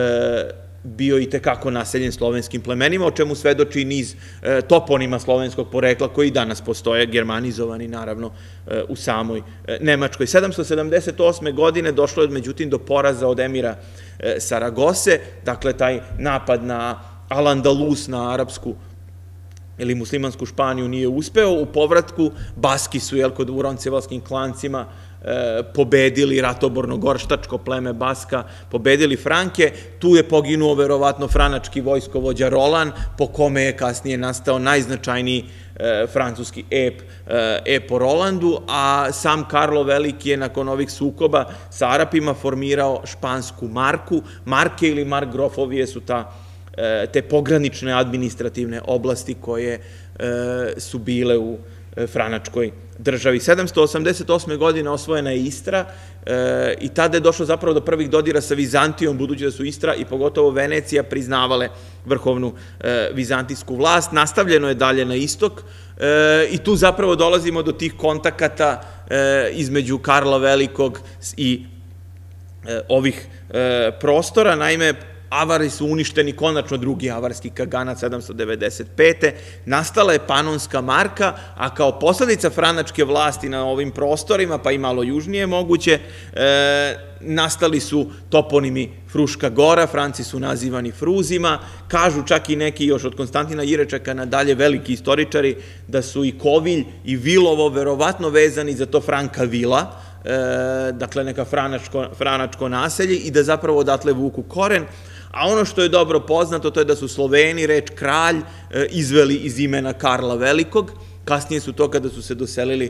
bio i tekako naseljen slovenskim plemenima, o čemu svedoči niz toponima slovenskog porekla koji danas postoje, germanizovani naravno u samoj Nemačkoj. 778. godine došlo je međutim do poraza od emira Saragose, dakle taj napad na Al-Andalus, na arapsku ili muslimansku Španiju, nije uspeo. U povratku Baski su, kod u Roncevalskim klancima pobedili ratoborno gorštačko pleme Baska, pobedili Franke. Tu je poginuo verovatno franački vojskovođa Rolan, po kome je kasnije nastao najznačajniji francuski ep o Rolandu, a sam Karlo Veliki je nakon ovih sukoba sa Arapima formirao špansku marku. Marke ili markgrofovije su te pogranične administrativne oblasti koje su bile u franačkoj državi. 788. godine osvojena je Istra i tada je došlo zapravo do prvih dodira sa Vizantijom, budući da su Istra i pogotovo Venecija priznavale vrhovnu vizantijsku vlast. Nastavljeno je dalje na istok i tu zapravo dolazimo do tih kontakata između Karla Velikog i ovih prostora. Naime, Avari su uništeni, konačno drugi avarski kaganat 795. Nastala je Panonska marka, a kao posledica franačke vlasti na ovim prostorima, pa i malo južnije moguće, nastali su toponimi Fruška gora, Franci su nazivani Fruzima, kažu čak i neki još od Konstantina Jirečeka nadalje veliki istoričari da su i Kovilj i Vilovo verovatno vezani za to Franka Vila, dakle neka franačko naselje i da zapravo odatle vuku koren. A ono što je dobro poznato, to je da su Sloveni reč kralj izveli iz imena Karla Velikog. Kasnije su to, kada su se doselili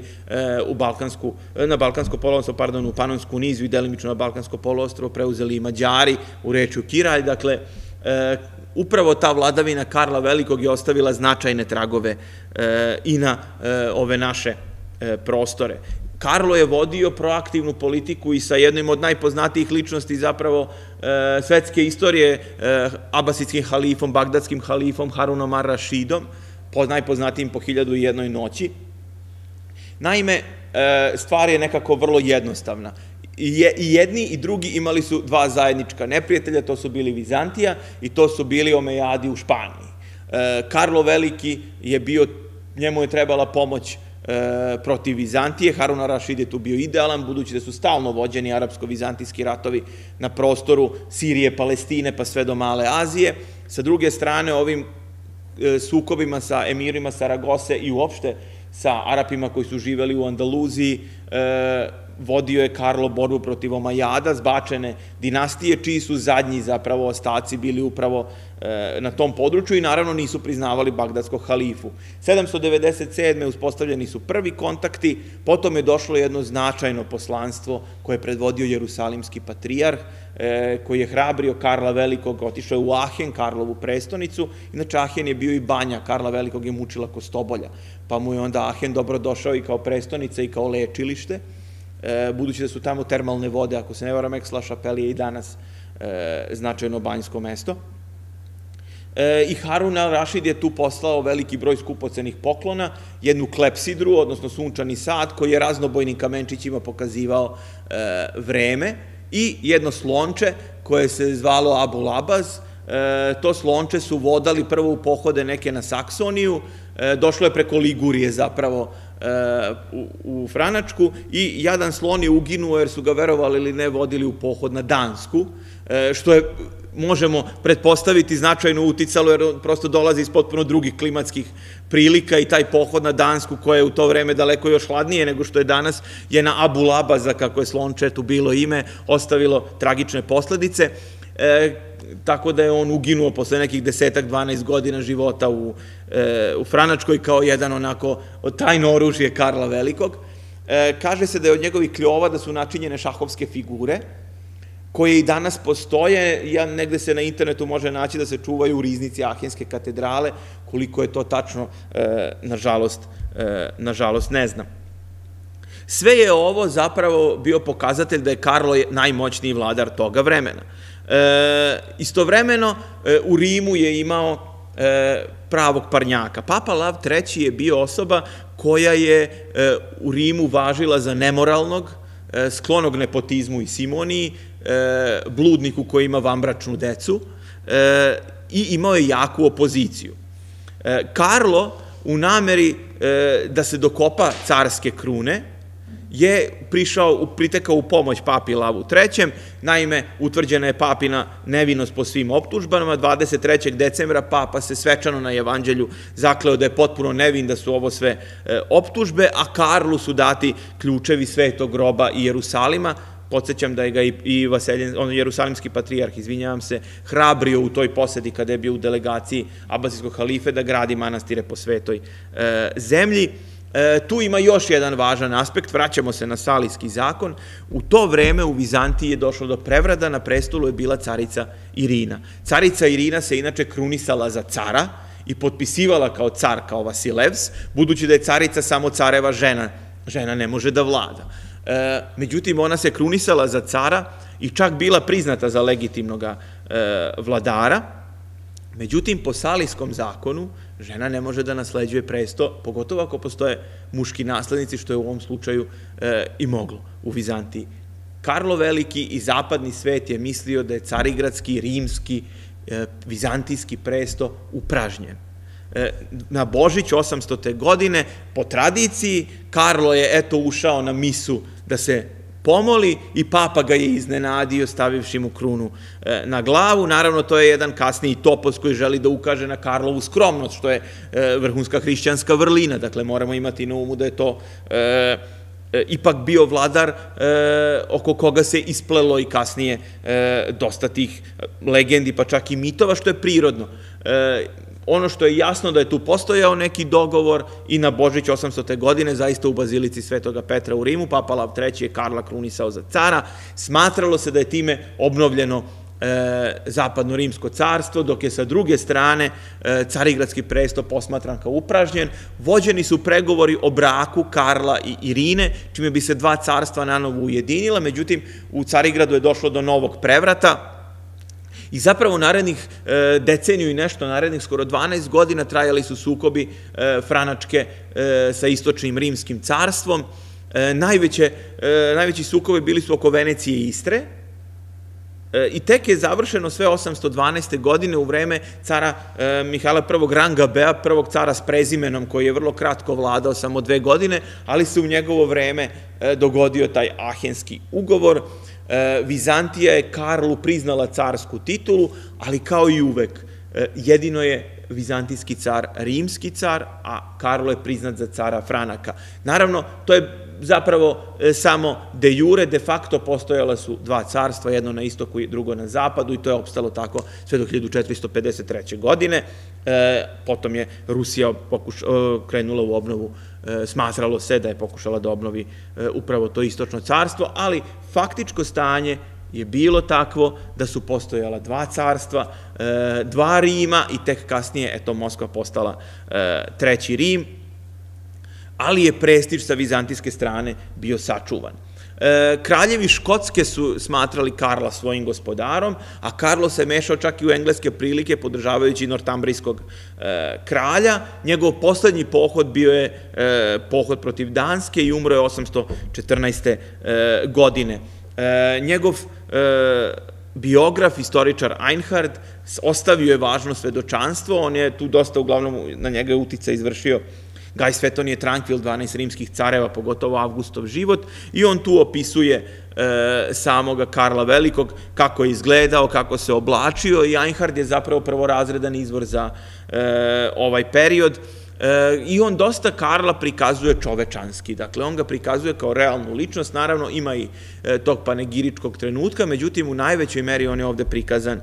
na Balkansko poluostrvo, pardon, u Panonsku niziju i delimično na Balkansko poluostrvo, preuzeli i Mađari u rečju Kiralj. Dakle, upravo ta vladavina Karla Velikog je ostavila značajne tragove i na ove naše prostore. Karlo je vodio proaktivnu politiku i sa jednim od najpoznatijih ličnosti zapravo svetske istorije, abasitskim halifom, bagdadskim halifom Harunom ar-Rašidom, najpoznatijim po 1001 noći. Naime, stvar je nekako vrlo jednostavna. I jedni i drugi imali su dva zajednička neprijatelja, to su bili Vizantija i to su bili Omejadi u Španiji. Karlo Veliki je bio, njemu je trebala pomoć protiv Vizantije. Harun ar-Rašid je tu bio idealan, budući da su stalno vođeni arapsko-vizantijski ratovi na prostoru Sirije, Palestine, pa sve do Male Azije. Sa druge strane, ovim sukobima sa emirima Saragose i uopšte sa Arapima koji su živeli u Andaluziji, vodio je Karlo borbu protiv Omajada, zbačene dinastije, čiji su zadnji zapravo ostaci bili upravo na tom području i naravno nisu priznavali bagdadskog halifu. 797. uspostavljeni su prvi kontakti, potom je došlo jedno značajno poslanstvo koje je predvodio Jerusalimski patrijarh, koji je hrabrio Karla Velikog, otišao je u Ahen, Karlovu prestonicu. Inače, Ahen je bio i banja, Karla Velikog je mučila Kostobolja, pa mu je onda Ahen dobro došao i kao prestonica i kao lečilište, budući da su tamo termalne vode, ako se ne varam, Aix-la-Chapelle je i danas značajno banjsko mesto. I Harun al-Rašid je tu poslao veliki broj skupocenih poklona, jednu klepsidru, odnosno sunčani sad, koji je raznobojnim kamenčićima pokazivao vreme, i jedno slonče koje se zvalo Abu Labaz. To slonče su vodali prvo u pohode neke na Saksoniju, došlo je preko Ligurije zapravo u Franačku i jadan slon je uginuo jer su ga, verovali ili ne, vodili u pohod na Dansku, što je, možemo pretpostaviti, značajno uticalo jer prosto dolazi iz potpuno drugih klimatskih prilika i taj pohod na Dansku, koje je u to vreme daleko još hladnije nego što je danas, je na Abu Labaza, kako je slončetu bilo ime, ostavilo tragične posledice, tako da je on uginuo posle nekih 10-12 godina života u Franačkoj kao jedan onako tajno oružje Karla Velikog. Kaže se da je od njegovih kljova da su načinjene šahovske figure, koje i danas postoje, negde se na internetu može naći da se čuvaju u riznici Ahenske katedrale, koliko je to tačno, nažalost ne znam. Sve je ovo zapravo bio pokazatelj da je Karlo najmoćniji vladar toga vremena. Istovremeno u Rimu je imao pravog parnjaka. Papa Lav III je bio osoba koja je u Rimu važila za nemoralnog, sklonog nepotizmu i simoniji, bludniku koji ima vanbračnu decu i imao je jaku opoziciju. Karlo, u nameri da se dokopa carske krune, je pritekao u pomoć papi Lavu III. Naime, utvrđena je papina nevinost po svim optužbama. 23. decembra papa se svečano na evanđelju zakleo da je potpuno nevin, da su ovo sve optužbe, a Karlu su dati ključevi Svetog groba i Jerusalima. Podsjećam da je ga i jerusalimski patrijarh, izvinjavam se, hrabrio u toj poseti kada je bio u delegaciji Abasijskog halife da gradi manastire po svetoj zemlji. Tu ima još jedan važan aspekt, vraćamo se na Salijski zakon. U to vreme u Vizantiji je došlo do prevrata, na prestolu je bila carica Irina. Carica Irina se inače krunisala za cara i potpisivala kao car, kao Vasilevs, budući da je carica samo careva žena, žena ne može da vlada. Međutim, ona se krunisala za cara i čak bila priznata za legitimnog vladara. Međutim, po Salijskom zakonu žena ne može da nasleđuje presto, pogotovo ako postoje muški naslednici, što je u ovom slučaju i moglo u Vizantiji. Karlo Veliki i zapadni svet je mislio da je carigradski, rimski, vizantijski presto upražnjen. Na Božić 800. godine, po tradiciji, Karlo je ušao na misu da se pomoli i papa ga je iznenadio stavivši mu krunu na glavu. Naravno, to je jedan kasniji topos koji želi da ukaže na Karlovu skromnost, što je vrhunska hrišćanska vrlina. Dakle, moramo imati na umu da je to ipak bio vladar oko koga se isplelo i kasnije dosta tih legendi, pa čak i mitova, što je prirodno. Ono što je jasno da je tu postojao neki dogovor i na Božić 800. godine, zaista u Bazilici Svetoga Petra u Rimu, papa Lav III. Je Karla krunisao za cara. Smatralo se da je time obnovljeno zapadno-rimsko carstvo, dok je sa druge strane carigradski presto posmatran kao upražnjen. Vođeni su pregovori o braku Karla i Irine, čime bi se dva carstva nanovo ujedinila, međutim u Carigradu je došlo do novog prevrata. I zapravo narednih deceniju i nešto, narednih skoro 12 godina trajali su sukobi Franačke sa istočnim rimskim carstvom. Najveći sukobi bili su oko Venecije i Istre i tek je završeno sve 812. godine u vreme cara Mihajla I. Rangabea, prvog cara s prezimenom koji je vrlo kratko vladao, samo 2 godine, ali se u njegovo vreme dogodio taj Ahenski ugovor. Vizantija je Karlu priznala carsku titulu, ali kao i uvek, jedino je vizantijski car rimski car, a Karlo je priznat za cara Franaka. Naravno, to je zapravo samo de jure, de facto postojala su dva carstva, jedno na istoku i drugo na zapadu, i to je opstalo tako sve do 1453. godine. Potom je Rusija krenula u obnovu, smatralo se da je pokušala da obnovi upravo to istočno carstvo, ali faktičko stanje je bilo takvo da su postojala dva carstva, dva Rima i tek kasnije, eto, Moskva postala treći Rim, ali je prestiž sa vizantijske strane bio sačuvan. Kraljevi Škotske su smatrali Karla svojim gospodarom, a Karlo se mešao čak i u engleske prilike, podržavajući nortambrijskog kralja. Njegov poslednji pohod bio je pohod protiv Danske i umro je 814. godine. Njegov biograf, istoričar Einhard, ostavio je važno svedočanstvo. On je tu dosta, uglavnom, na njega je uticaj izvršio Gaj Svetonije Trankvil, 12 rimskih careva, pogotovo Avgustov život, i on tu opisuje samoga Karla Velikog, kako je izgledao, kako se oblačio, i Einhard je zapravo prvorazredan izvor za ovaj period. I on dosta Karla prikazuje čovečanski, dakle on ga prikazuje kao realnu ličnost, naravno ima i tog panegiričkog trenutka, međutim u najvećoj meri on je ovde prikazan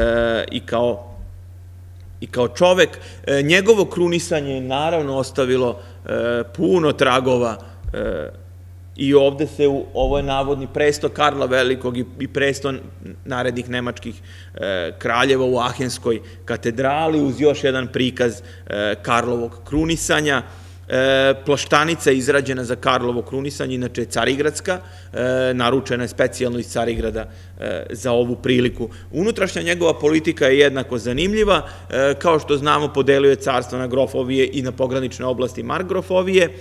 i kao čovek. Njegovo krunisanje je naravno ostavilo puno tragova i ovde ovo je navodni presto Karla Velikog i presto narednih nemačkih kraljeva u Ahenskoj katedrali, uz još jedan prikaz Karlovog krunisanja. Plaštanica je izrađena za Karlovo krunisanje, inače je carigradska, naručena je specijalno iz Carigrada za ovu priliku. Unutrašnja njegova politika je jednako zanimljiva. Kao što znamo, podelio je carstvo na grofovije i na pogranične oblasti markgrofovije.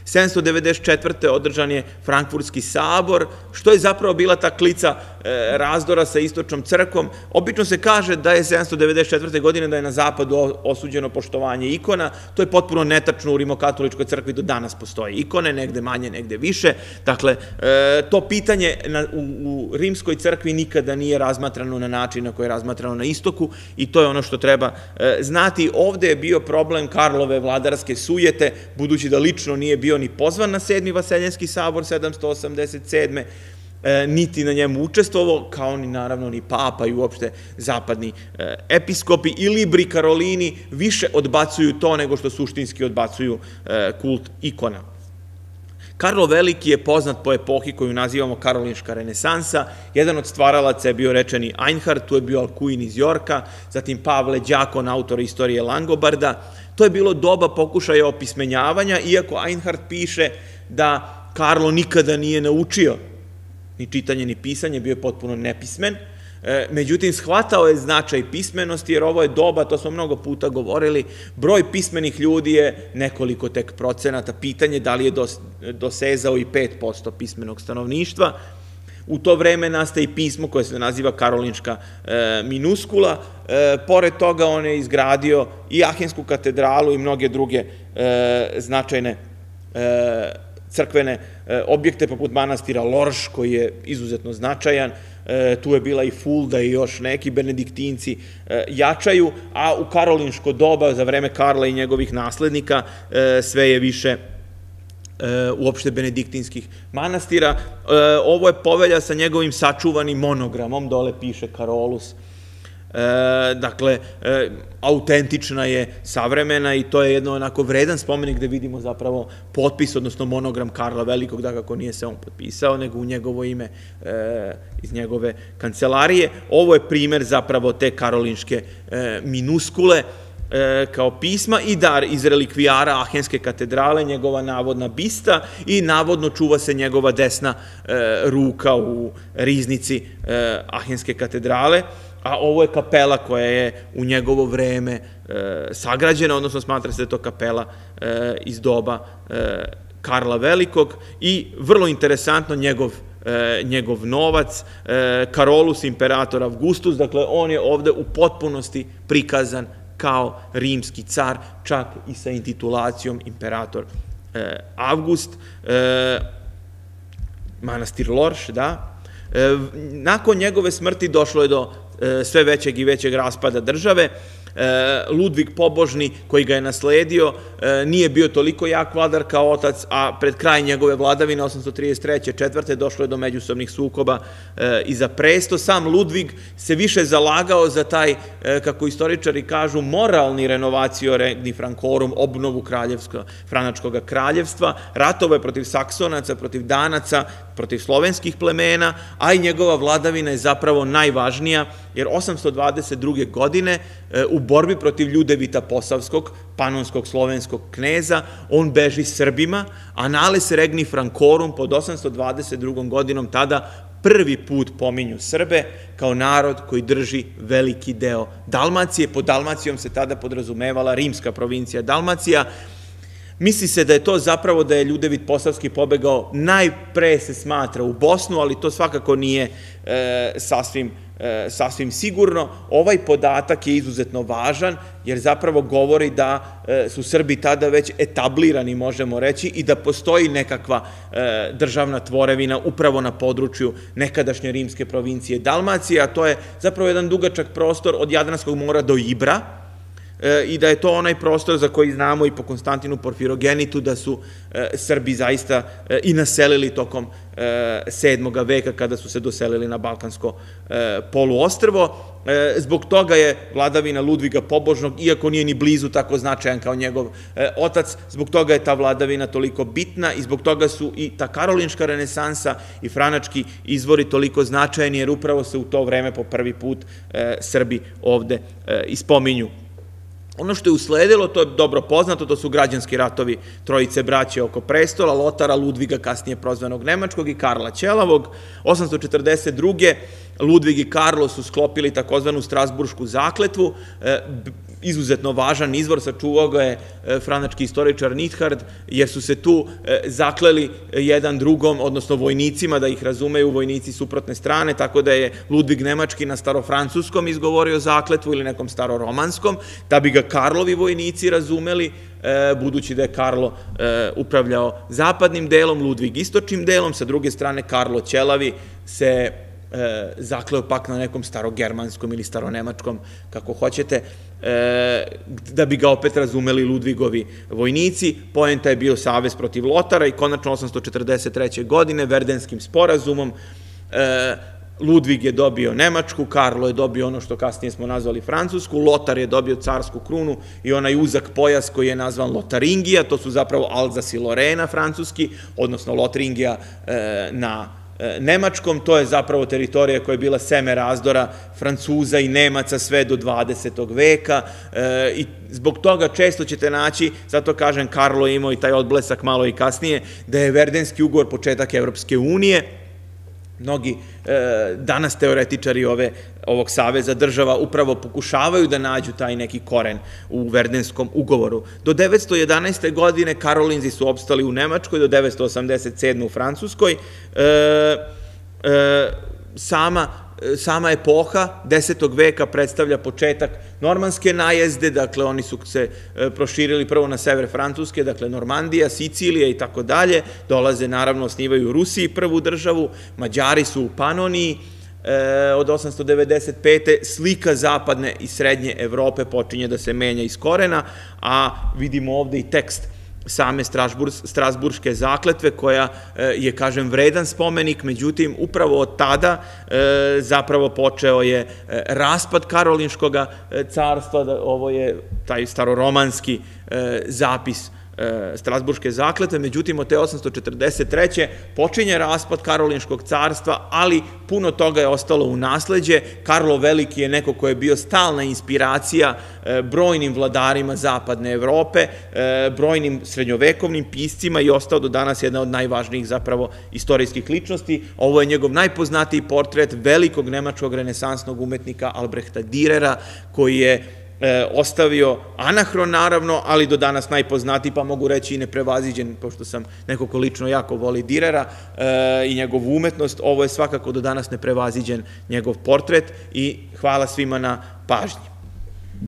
794. održan je Frankfurtski sabor, što je zapravo bila ta klica razdora sa istočnom crkvom. Obično se kaže da je 794. godine da je na zapadu osuđeno poštovanje ikona. To je potpuno netačno, u rimokatoličkoj crkvi do danas postoje ikone, negde manje, negde više. Dakle, to pitanje u rimskoj crkvi nikada nije razmatrano na način na koji je razmatrano na istoku i to je ono što treba znati. Ovde je bio problem Karlove vladarske sujete, budući da lično nije bio ni pozvan na 7. Vaseljenski sabor 787. Niti na njemu učestvovao, kao ni naravno ni papa i uopšte zapadni episkopi i libri Karolini više odbacuju to nego što suštinski odbacuju kult ikona. Karlo Veliki je poznat po epohi koju nazivamo karolinška renesansa. Jedan od stvaralaca je bio rečeni Einhard, tu je bio Alcuin iz Jorka, zatim Pavle Đakon, autor istorije Langobarda. To je bilo doba pokušaja opismenjavanja, iako Einhard piše da Karlo nikada nije naučio ni čitanje ni pisanje, bio je potpuno nepismen. Međutim, shvatao je značaj pismenosti, jer ovo je doba, to smo mnogo puta govorili, broj pismenih ljudi je nekoliko tek procenata, pitanje da li je dosezao i 5% pismenog stanovništva. U to vreme nastaje i pismo koje se naziva karolinška minuskula. Pored toga on je izgradio i Ahensku katedralu i mnoge druge značajne crkvene objekte poput manastira Lorš, koji je izuzetno značajan. Tu je bila i Fulda i još neki benediktinci jačaju, a u karolinško doba, za vreme Karla i njegovih naslednika, sve je više uopšte benediktinskih manastira. Ovo je povelja sa njegovim sačuvanim monogramom, dole piše Karolus. Dakle, autentična je, savremena i to je jedno onako vredan spomenik gde vidimo zapravo potpis, odnosno monogram Karla Velikog, da kako nije se on potpisao, nego u njegovo ime iz njegove kancelarije. Ovo je primer zapravo te karolinške minuskule kao pisma i dar iz relikvijara Ahenske katedrale, njegova navodna bista i navodno čuva se njegova desna ruka u riznici Ahenske katedrale, a ovo je kapela koja je u njegovo vreme sagrađena, odnosno smatra se da je to kapela iz doba Karla Velikog i vrlo interesantno njegov novac, Karolus imperator Augustus, dakle on je ovde u potpunosti prikazan kao rimski car, čak i sa intitulacijom imperator Avgust. Manastir Lorš, da. Nakon njegove smrti došlo je do sve većeg i većeg raspada države. Ludvig Pobožni, koji ga je nasledio, nije bio toliko jak vladar kao otac, a pred kraj njegove vladavine 833. 4. došlo je do međusobnih sukoba i za presto. Sam Ludvig se više zalagao za taj, kako istoričari kažu, moralni renovacio regni Francorum, obnovu Franačkog kraljevstva, ratove je protiv Saksonaca, protiv Danaca, protiv slovenskih plemena, a i njegova vladavina je zapravo najvažnija, jer 822. godine u borbi protiv Ljudevita Posavskog, panonskog slovenskog kneza, on beži Srbima, a Nales regni Francorum pod 822. godinom tada prvi put pominju Srbe kao narod koji drži veliki deo Dalmacije. Pod Dalmacijom se tada podrazumevala rimska provincija Dalmacija. Misli se da je to zapravo da je Ljudevit Posavski pobegao, najpre se smatra u Bosnu, ali to svakako nije sasvim sigurno. Ovaj podatak je izuzetno važan, jer zapravo govori da su Srbi tada već etablirani, možemo reći, i da postoji nekakva državna tvorevina upravo na području nekadašnje rimske provincije Dalmacije, a to je zapravo jedan dugačak prostor od Jadranskog mora do Ibra, i da je to onaj prostor za koji znamo i po Konstantinu Porfirogenitu da su Srbi zaista i naselili tokom 7. veka kada su se doselili na Balkansko poluostrvo. Zbog toga je vladavina Ludviga Pobožnog, iako nije ni blizu tako značajan kao njegov otac, zbog toga je ta vladavina toliko bitna i zbog toga su i ta karolinška renesansa i franački izvori toliko značajni, jer upravo se u to vreme po prvi put Srbi ovde ispominju. Ono što je usledilo, to je dobro poznato, to su građanski ratovi trojice braće oko prestola, Lotara, Ludviga, kasnije prozvanog Nemačkog, i Karla Ćelavog. 842. Ludvig i Karlo su sklopili takozvanu Strasburšku zakletvu. izuzetno važan izvor, sačuvao ga je franački istoričar Nithard, jer su se tu zakleli jedan drugom, odnosno vojnicima, da ih razumeju vojnici suprotne strane, tako da je Ludvig Nemački na starofrancuskom izgovorio zakletvu ili nekom staroromanskom, da bi ga Karlovi vojnici razumeli, budući da je Karlo upravljao zapadnim delom, Ludvig istočnim delom, sa druge strane Karlo Ćelavi se zakleo pak na nekom starogermanskom ili staronemačkom, kako hoćete, da bi ga opet razumeli Ludvigovi vojnici. Poenta je bio savez protiv Lotara i konačno 843. godine Verdenskim sporazumom Ludvig je dobio Nemačku, Karlo je dobio ono što kasnije smo nazvali Francusku, Lotar je dobio carsku krunu i onaj uzak pojas koji je nazvan Lotaringija, to su zapravo Alzas i Lorena francuski, odnosno Lotringija na nemačkom, to je zapravo teritorija koja je bila seme razdora Francuza i Nemaca sve do 20. veka i zbog toga često ćete naći, zato kažem Karlo je imao i taj odblesak malo i kasnije, da je Verdenski ugovor početak Evropske unije. Mnogi danas teoretičari ovog saveza država upravo pokušavaju da nađu taj neki koren u Verdenskom ugovoru. Do 911. godine Karolinzi su opstali u Nemačkoj, do 987. u Francuskoj. Sama epoha 10. veka predstavlja početak normanske najezde, dakle oni su se proširili prvo na sever Francuske, dakle Normandija, Sicilija i tako dalje, dolaze naravno, osnivaju u Rusiji prvu državu, Mađari su u Panoniji, od 895. slika zapadne i srednje Evrope počinje da se menja iz korena, a vidimo ovde i tekst same Strasburške zakletve, koja je, kažem, vredan spomenik, međutim, upravo od tada zapravo počeo je raspad Karolinškog carstva, ovo je taj staroromanski zapis Strasburške zakletve, međutim, od te 843. počinje raspad Karolinškog carstva, ali puno toga je ostalo u nasleđe. Karlo Veliki je neko ko je bio stalna inspiracija brojnim vladarima zapadne Evrope, brojnim srednjovekovnim piscima i ostao do danas jedna od najvažnijih zapravo istorijskih ličnosti. Ovo je njegov najpoznatiji portret velikog nemačkog renesansnog umetnika Albrehta Dürera, koji je ostavio anahron naravno, ali do danas najpoznatiji, pa mogu reći i neprevaziđen, pošto sam neko ko lično jako voli Dürera i njegovu umetnost, ovo je svakako do danas neprevaziđen njegov portret i hvala svima na pažnji.